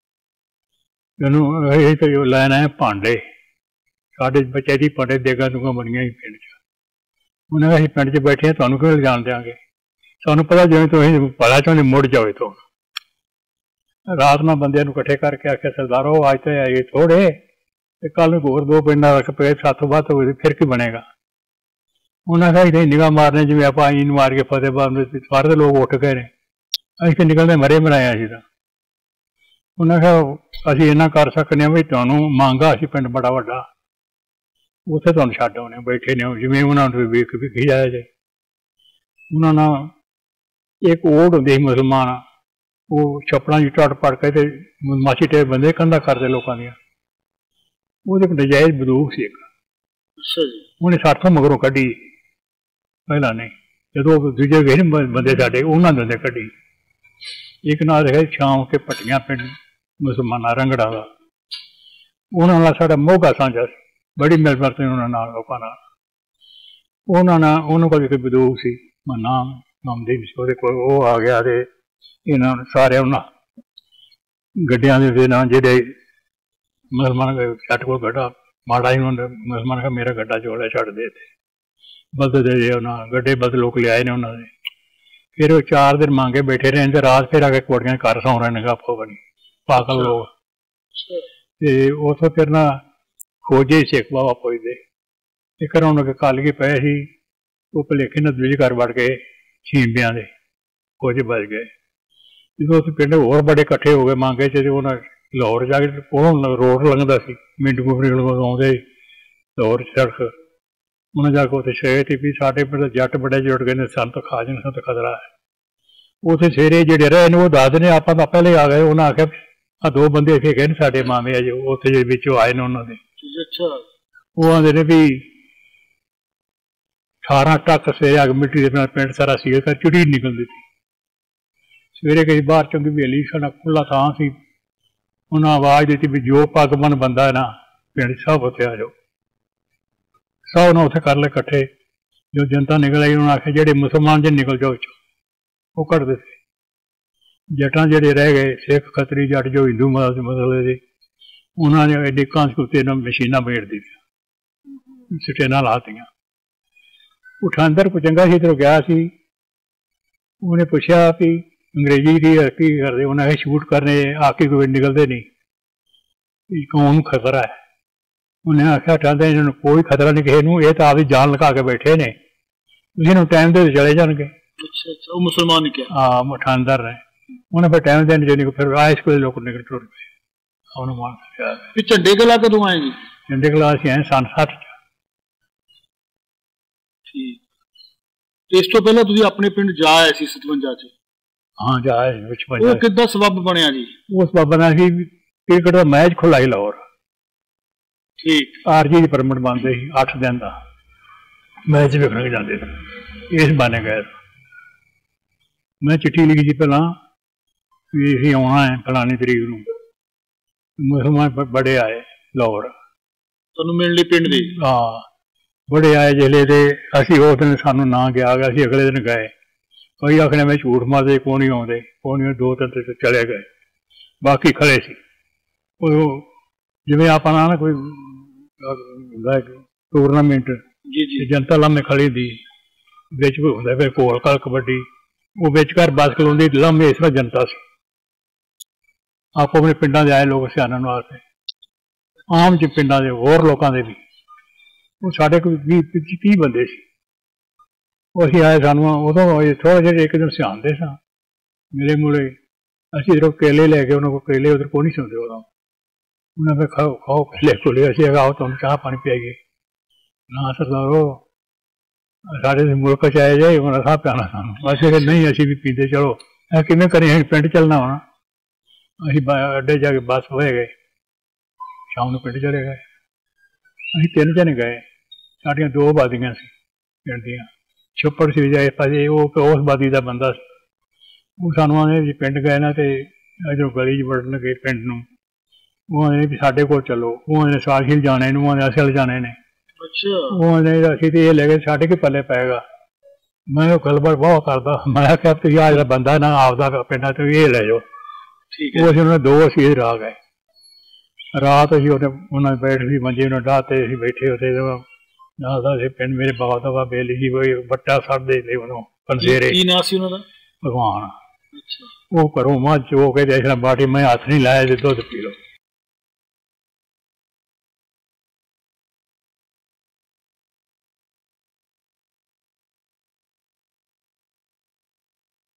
तो लैना है भांडे, साढ़े बच्चे की भांडे देगा दूंगा बनिया ही पिंड च। उन्हें कहा पिंड च बैठे हैं, तुहानू क्यों जान देंगे, सानू पता जो तुम भला चाहते मुड़ जाओ तो। ਰਾਤ ਨਾਲ ਬੰਦਿਆਂ ਨੂੰ ਇਕੱਠੇ ਕਰਕੇ ਆਖਿਆ ਸਰਦਾਰੋ ਅੱਜ ਤਾਂ ਇਹ ਥੋੜੇ ਤੇ ਕੱਲ ਨੂੰ ਹੋਰ 2 ਪਿੰਡਾਂ ਰੱਖ ਪਏ 7 ਵੱਧ ਹੋ ਗਏ ਫਿਰ ਕੀ ਬਣੇਗਾ। ਉਹਨਾਂ ਦਾ ਹੀ ਨਿਗਾਹ ਮਾਰਨੇ ਜਿਵੇਂ ਆਪਾਂ ਆਈ ਨੂੰ ਮਾਰ ਕੇ ਫਤਿਹਬਾਦ ਸਾਰੇ ਲੋਕ ਉੱਠ ਗਏ ਨੇ, ਅਸੀਂ ਤਾਂ ਨਿਕਲਦੇ ਮਰੇ ਮਰਾਇਆ ਸੀ। ਤਾਂ ਉਹਨਾਂ ਕਿਹਾ ਅਸੀਂ ਇੰਨਾ ਕਰ ਸਕਦੇ ਹਾਂ ਵੀ ਤੁਹਾਨੂੰ ਮੰਗਾ ਅਸੀਂ ਪਿੰਡ ਬੜਾ ਵੱਡਾ ਉੱਥੇ ਤੁਹਾਨੂੰ ਛੱਡ ਆਉਣੇ ਬੈਠੇ ਨੇ ਜਿਵੇਂ ਉਹਨਾਂ ਨੂੰ ਵੇਖੀ ਜਾਇਆ ਜਾਏ। ਉਹਨਾਂ ਨਾਲ ਇੱਕ ਓੜ ਹੁੰਦੀ ਸੀ ਮੁਸਲਮਾਨ, ਉਹ ਛੱਪੜਾਂ 'ਚ ਟੱਟ ਪੜ ਕੇ ਤੇ ਮਾਛੀ ਟੇ ਬੰਦੇ ਕੰਧਾ ਕਰਦੇ ਲੋਕਾਂ ਦੀਆਂ। ਉਹਦੇ ਕੋਲ ਨਜਾਇਜ਼ ਬੰਦੂਕ ਸੀ ਇੱਕ, ਉਹਨੇ ਸਾਡੇ ਤੋਂ ਮਗਰੋਂ ਕੱਢੀ ਪਹਿਲਾਂ ਨਹੀਂ, ਜਦੋਂ ਦੂਜੇ ਗਏ ਬੰਦੇ ਸਾਡੇ ਉਹਨਾਂ ਦੇ ਕੱਢੀ। ਇੱਕ ਨਾਲ ਹੈਗਾ ਸ਼ਾਮ ਕੇ ਭੱਟੀਆਂ ਪਿੰਡ ਮੁਸਲਮਾਨਾਂ ਰੰਗੜਾ ਦਾ, ਉਹਨਾਂ ਨਾਲ ਸਾਡਾ ਮੋਗਾ ਸਾਂਝਾ ਸੀ, ਬੜੀ ਮਿਲ ਵਰਤਣੀ ਉਹਨਾਂ ਨਾਲ ਲੋਕਾਂ ਨਾਲ। ਉਹਨਾਂ ਕੋਲ ਵੀ ਕੋਈ ਬੰਦੂਕ ਸੀ, ਨਾਮ ਨਾਮਦੀਨ ਸੀ ਉਹਦੇ ਕੋਲ। ਉਹ ਆ ਗਿਆ ਤੇ ਇਹਨਾਂ ਸਾਰਿਆਂ ਉਹਨਾਂ ਗੱਡਿਆਂ ਦੇ ਨਾਲ ਜਿਹੜੇ ਮੁਸਲਮਾਨ ਛੱਡ ਕੋਲ ਗੱਡਾ ਮਾੜਾ ਹੀ ਮੁਸਲਮਾਨ ਕਾ ਮੇਰਾ ਗੱਡਾ ਚੋੜਾ ਛੱਡ ਦੇ ਤੇ ਬਦਲਦੇ ਜੇ ਉਹਨਾਂ ਗੱਡੇ ਬਦਲ ਲੋਕ ਲਿਆਏ ਨੇ ਉਹਨਾਂ ਦੇ। ਫਿਰ ਉਹ 4 ਦਿਨ ਮੰਗੇ ਬੈਠੇ ਰਹੇ ਤੇ ਰਾਤ ਫਿਰ ਆ ਕੇ ਕੋਟੀਆਂ ਘਰ ਸੌਂ ਰਹੇ ਨੇ ਗੱਪੋ ਬਣੀ ਪਾਗਲ ਲੋਕ। ਤੇ ਉੱਥੋਂ ਫਿਰ ਨਾ ਖੋਜੇ ਸਿੱਖ ਬਾਬਾ ਪੁੱਛਦੇ ਤੇ ਘਰੋਂ ਕੇ ਕੱਲ ਕੇ ਪਏ ਸੀ, ਉਹ ਭਲੇਖੇ ਨਾਲ ਦੂਜੇ ਘਰ ਵੜ ਕੇ ਛੀਂਬਿਆਂ ਦੇ ਕੁਝ ਬਚ ਗਏ। ਜਦੋਂ ਅਸੀਂ ਪਿੰਡ ਹੋਰ ਬੜੇ ਇਕੱਠੇ ਹੋ ਗਏ ਮੰਗੇ ਚ, ਉਹਨਾਂ ਲਾਹੌਰ ਜਾ ਕੇ ਕੋਲੋਂ ਰੋਡ ਲੰਘਦਾ ਸੀ ਮਿੰਟੂ ਗੁਫਰੀ ਆਉਂਦੇ ਲਾਹੌਰ ਸੜਕ, ਉਹਨਾਂ ਜਾ ਕੇ ਉੱਥੇ ਛੇ ਤੇ ਵੀ ਸਾਡੇ ਪਿੰਡ ਜੱਟ ਬੜੇ ਜੁੜ ਗਏ ਨੇ, ਸਾਨੂੰ ਤਾਂ ਖਾ ਜਾਣ, ਸਾਨੂੰ ਤਾਂ ਖਤਰਾ ਹੈ। ਉੱਥੇ ਸਵੇਰੇ ਜਿਹੜੇ ਰਹੇ ਨੇ ਉਹ ਦੱਸਦੇ ਨੇ ਆਪਾਂ ਤਾਂ ਪਹਿਲੇ ਆ ਗਏ। ਉਹਨਾਂ ਆਖਿਆ ਆਹ 2 ਬੰਦੇ ਇੱਥੇ ਗਏ ਨੇ ਸਾਡੇ ਮਾਮੇ ਆ ਜੋ ਉੱਥੇ ਜਿਹੜੇ ਵਿੱਚੋਂ ਆਏ ਨੇ ਉਹਨਾਂ ਦੇ। ਉਹ ਆਉਂਦੇ ਨੇ ਵੀ 18 ਟੱਕ ਸਵੇਰੇ ਆ ਕੇ ਮਿੱਟੀ ਦੇ ਨਾਲ ਪਿੰਡ ਸਾਰਾ ਸੀਲ ਕਰ ਚੁੜੀ ਨਿਕਲਦੀ ਸੀ। ਸਵੇਰੇ ਕਈ ਬਾਹਰ ਚੰਗੀ ਵੇਲੀ ਸਾਡਾ ਖੁੱਲਾ ਥਾਂ ਸੀ, ਉਹਨਾਂ ਆਵਾਜ਼ ਦਿੱਤੀ ਵੀ ਜੋ ਪੱਗਬੰਨ ਬੰਦਾ ਹੈ ਨਾ ਪਿੰਡ ਸਭ ਉੱਥੇ ਆ ਜਾਓ। ਸਭ ਉਹਨਾਂ ਉੱਥੇ ਕਰ ਲਏ ਇਕੱਠੇ। ਜੋ ਜਨਤਾ ਨਿਕਲ ਆਈ ਉਹਨਾਂ ਆਖਿਆ ਜਿਹੜੇ ਮੁਸਲਮਾਨ ਜੇ ਨਿਕਲ ਜਾਓ ਉਹ ਕੱਢਦੇ ਸੀ। ਜੱਟਾਂ ਜਿਹੜੇ ਰਹਿ ਗਏ ਸਿੱਖ ਖੱਤਰੀ ਜੱਟ ਜੋ ਹਿੰਦੂ ਮਸਲੇ ਦੇ, ਉਹਨਾਂ ਨੇ ਐਡੀ ਕਾਂਸ ਕੁੱਤੇ ਨਾਲ ਮਸ਼ੀਨਾਂ ਬੇੜ ਦਿੱਤੀਆਂ, ਸਿੱਟੇ ਨਾਲ ਲਾਤੀਆਂ। ਉਠਾਂਦਰ ਕੋ ਚੰਗਾ ਸੀ ਇੱਧਰੋਂ ਗਿਆ ਸੀ, ਉਹਨੇ ਪੁੱਛਿਆ ਵੀ ਅੰਗਰੇਜ਼ੀ ਦੀ ਕੀ ਕਰਦੇ, ਉਹਨਾਂ ਇਹ ਸ਼ੂਟ ਕਰਨੇ ਆ ਕੇ ਕੋਈ ਨਿਕਲਦੇ ਨਹੀਂ, ਕੌਮ ਨੂੰ ਖਤਰਾ ਹੈ। ਉਹਨੇ ਆਖਿਆ ਠਾਂਦੇ ਇਹਨਾਂ ਨੂੰ ਕੋਈ ਖਤਰਾ ਨਹੀਂ ਕਿਸੇ ਨੂੰ, ਇਹ ਤਾਂ ਆਪਦੀ ਜਾਨ ਲਗਾ ਕੇ ਬੈਠੇ ਨੇ, ਤੁਸੀਂ ਇਹਨੂੰ ਟਾਈਮ ਦੇ ਚਲੇ ਜਾਣਗੇ। ਉਹ ਮੁਸਲਮਾਨ ਨੇ ਕਿਹਾ ਹਾਂ ਮਠਾਂਦਰ ਨੇ, ਉਹਨੇ ਫਿਰ ਟਾਈਮ ਦੇਣ ਜੇ ਫਿਰ ਆਇਸ ਕੋਲੇ ਲੋਕ ਨਿਕਲ ਟੁੱਟ ਗਏ। ਉਹਨੂੰ ਮਾਰ ਦਿੱਤਾ। ਝੰਡੇ ਕਲਾ ਕਦੋਂ ਆਏ ਜੀ? ਝੰਡੇ ਕਲਾ ਅਸੀਂ ਆਏ ਸੰਨ 60 ਚ। ਠੀਕ। ਤੇ ਇਸ ਤੋਂ ਪਹਿਲਾਂ ਤੁਸੀਂ ਆਪਣੇ ਪਿੰਡ ਜਾ ਆਏ ਸੀ 57 ਚ? ਹਾਂ ਜਾ ਆਏ। ਉਹ ਕਿੱਦਾਂ ਸਬੱਬ ਬਣਿਆ ਜੀ? ਉਸ ਸਬੱਬ ਨਾਲ ਸੀ ਕ੍ਰਿਕਟ ਦਾ ਮੈਚ ਖੁਲਾਈ ਲਾਹੌਰ। ਠੀਕ। ਆਰਜੀ ਦੀ ਪਰਮਿਟ ਬਣਦੇ ਸੀ 8 ਦਿਨ ਦਾ, ਮੈਚ ਵੇਖਣ ਜਾਂਦੇ ਸੀ। ਇਸ ਬਹਾਨੇ ਗਏ। ਮੈਂ ਚਿੱਠੀ ਲਿਖੀ ਸੀ ਪਹਿਲਾਂ ਵੀ ਅਸੀਂ ਆਉਣਾ ਹੈ ਫਲਾਣੀ ਤਰੀਕ ਨੂੰ। ਮੁਸਲਮਾਨ ਬੜੇ ਆਏ ਲਾਹੌਰ ਤੁਹਾਨੂੰ ਮਿਲਣ ਲਈ ਪਿੰਡ ਦੇ? ਹਾਂ ਬੜੇ ਆਏ ਜਿਹੜੇ ਤੇ ਅਸੀਂ ਉਸ ਦਿਨ ਸਾਨੂੰ ਨਾ ਗਿਆ, ਅਸੀਂ ਅਗਲੇ ਦਿਨ ਗਏ। ਕਈ ਆਖਣੇ ਮੈਂ ਝੂਠ ਮਾਰਦੇ ਕੋ ਨਹੀਂ ਆਉਂਦੇ, ਕੋ ਨਹੀਂ 2-3 ਤੇ ਚਲੇ ਗਏ, ਬਾਕੀ ਖੜੇ ਸੀ। ਉਹ ਜਿਵੇਂ ਆਪਾਂ ਨਾ ਕੋਈ ਟੂਰਨਾਮੈਂਟ ਜਨਤਾ ਲਾਮੇ ਖੜੀ ਦੀ ਵਿੱਚ ਹੁੰਦਾ ਫਿਰ ਘੋਲ ਘਾਲ ਕਬੱਡੀ, ਉਹ ਵਿਚਕਾਰ ਬੱਸ ਖਲੋਂਦੀ ਲਾਮੇ ਇਸ ਤਰ੍ਹਾਂ ਜਨਤਾ ਸੀ। ਆਪੋ ਆਪਣੇ ਪਿੰਡਾਂ ਦੇ ਆਏ ਲੋਕ ਸਿਆਣਨ ਵਾਸਤੇ, ਆਮ ਚ ਪਿੰਡਾਂ ਦੇ ਹੋਰ ਲੋਕਾਂ ਦੇ ਵੀ। ਉਹ ਸਾਡੇ ਕੋਲ 20-30 ਬੰਦੇ ਸੀ। ਉਹ ਅਸੀਂ ਆਏ, ਸਾਨੂੰ ਉਦੋਂ ਥੋੜ੍ਹਾ ਜਿਹਾ ਇੱਕ ਦਿਨ ਸਿਆਣਦੇ ਸਾਂ ਮੇਰੇ ਮੂਲੇ। ਅਸੀਂ ਇੱਧਰੋਂ ਕੇਲੇ ਲੈ ਕੇ ਉਹਨਾਂ ਕੋਲ, ਕੇਲੇ ਉੱਧਰ ਕੋਈ ਨਹੀਂ ਸੁਣਦੇ ਉਦੋਂ। ਉਹਨਾਂ ਫਿਰ ਖਾਓ ਕੇਲੇ ਕੋਲੇ, ਅਸੀਂ ਆਓ ਤੁਹਾਨੂੰ ਚਾਹ ਪਾਣੀ ਪਿਆਈਏ। ਨਾ ਸਰਦਾਰੋ ਸਾਡੇ ਮੁਲਕ ਚ ਆਏ ਜਾਏ ਉਹਨਾਂ ਸਾਹ ਪਿਆਣਾ ਸਾਨੂੰ। ਅਸੀਂ ਨਹੀਂ ਅਸੀਂ ਵੀ ਪੀਂਦੇ, ਚਲੋ ਇਹ ਕਿਵੇਂ ਕਰੀਏ, ਅਸੀਂ ਪਿੰਡ ਚੱਲਣਾ ਹੋਣਾ। ਅਸੀਂ ਅੱਡੇ ਜਾ ਕੇ ਬੱਸ ਹੋਏ ਗਏ, ਸ਼ਾਮ ਨੂੰ ਪਿੰਡ ਚਲੇ ਗਏ। ਅਸੀਂ 3 ਜਣੇ ਗਏ, ਸਾਡੀਆਂ 2 ਬਾਦੀਆਂ ਸੀ ਪਿੰਡ ਦੀਆਂ। ਛੱਪੜ ਸੀ ਜਾਏ ਭਾਜੀ, ਉਹ ਉਸ ਬਾਦੀ ਦਾ ਬੰਦਾ ਸੀ। ਉਹ ਸਾਨੂੰ ਆਉਂਦੇ ਵੀ ਪਿੰਡ ਗਏ ਨਾ ਤੇ ਜਦੋਂ ਗਲੀ 'ਚ ਵੜਨ ਗਏ ਪਿੰਡ ਨੂੰ, ਉਹ ਆਉਂਦੇ ਵੀ ਸਾਡੇ ਕੋਲ ਚੱਲੋ। ਉਹ ਆਉਂਦੇ ਸਾਖੀਲ ਜਾਣੇ ਨੂੰ, ਆਉਂਦੇ ਅਸਲ ਜਾਣੇ ਨੇ। ਉਹ ਆਉਂਦੇ ਅਸੀਂ ਤੇ ਇਹ ਲੈ ਕੇ ਸਾਡੇ ਕੇ ਪੱਲੇ ਪਏਗਾ। ਮੈਂ ਉਹ ਗੱਲਬਾਤ ਬਹੁਤ ਕਰਦਾ, ਮੈਂ ਕਿਹਾ ਤੁਸੀਂ ਆਹ ਜਿਹੜਾ ਬੰਦਾ ਨਾ ਆਪਦਾ ਪਿੰਡਾਂ ਤੋਂ ਇਹ ਲੈ ਜਾਓ। ਉਹ ਅਸੀਂ ਉਹਨਾਂ 2 ਅਸੀਂ ਰਾਹ ਗਏ। ਰਾਤ ਅਸੀਂ ਉਹਨਾਂ ਬੈਠ ਵੀ ਮੰਜੇ ਉਹਨਾਂ ਡਾਹ ਤੇ ਅਸੀਂ ਬੈਠੇ ਉੱਥੇ। ਨਾਲ ਸੀ ਪਿੰਡ ਮੇਰੇ ਬਾਬਾ ਦਾ ਬੇਲੀ ਸੀ, ਕੋਈ ਬੱਟਾ ਸੜਦੇ ਸੀ ਉਹਨੂੰ ਪੰਜੇਰੇ। ਕੀ ਨਾਂ ਸੀ ਉਹਨਾਂ ਦਾ? ਭਗਵਾਨ। ਅੱਛਾ ਉਹ ਘਰੋਂ ਮੱਝ ਚੋ ਕੇ ਤੇ ਇਸ ਬਾਟੀ ਮੈਂ ਹੱਥ ਨਹੀਂ ਲਾਇਆ ਤੇ ਦੁੱਧ ਪੀ ਲਓ।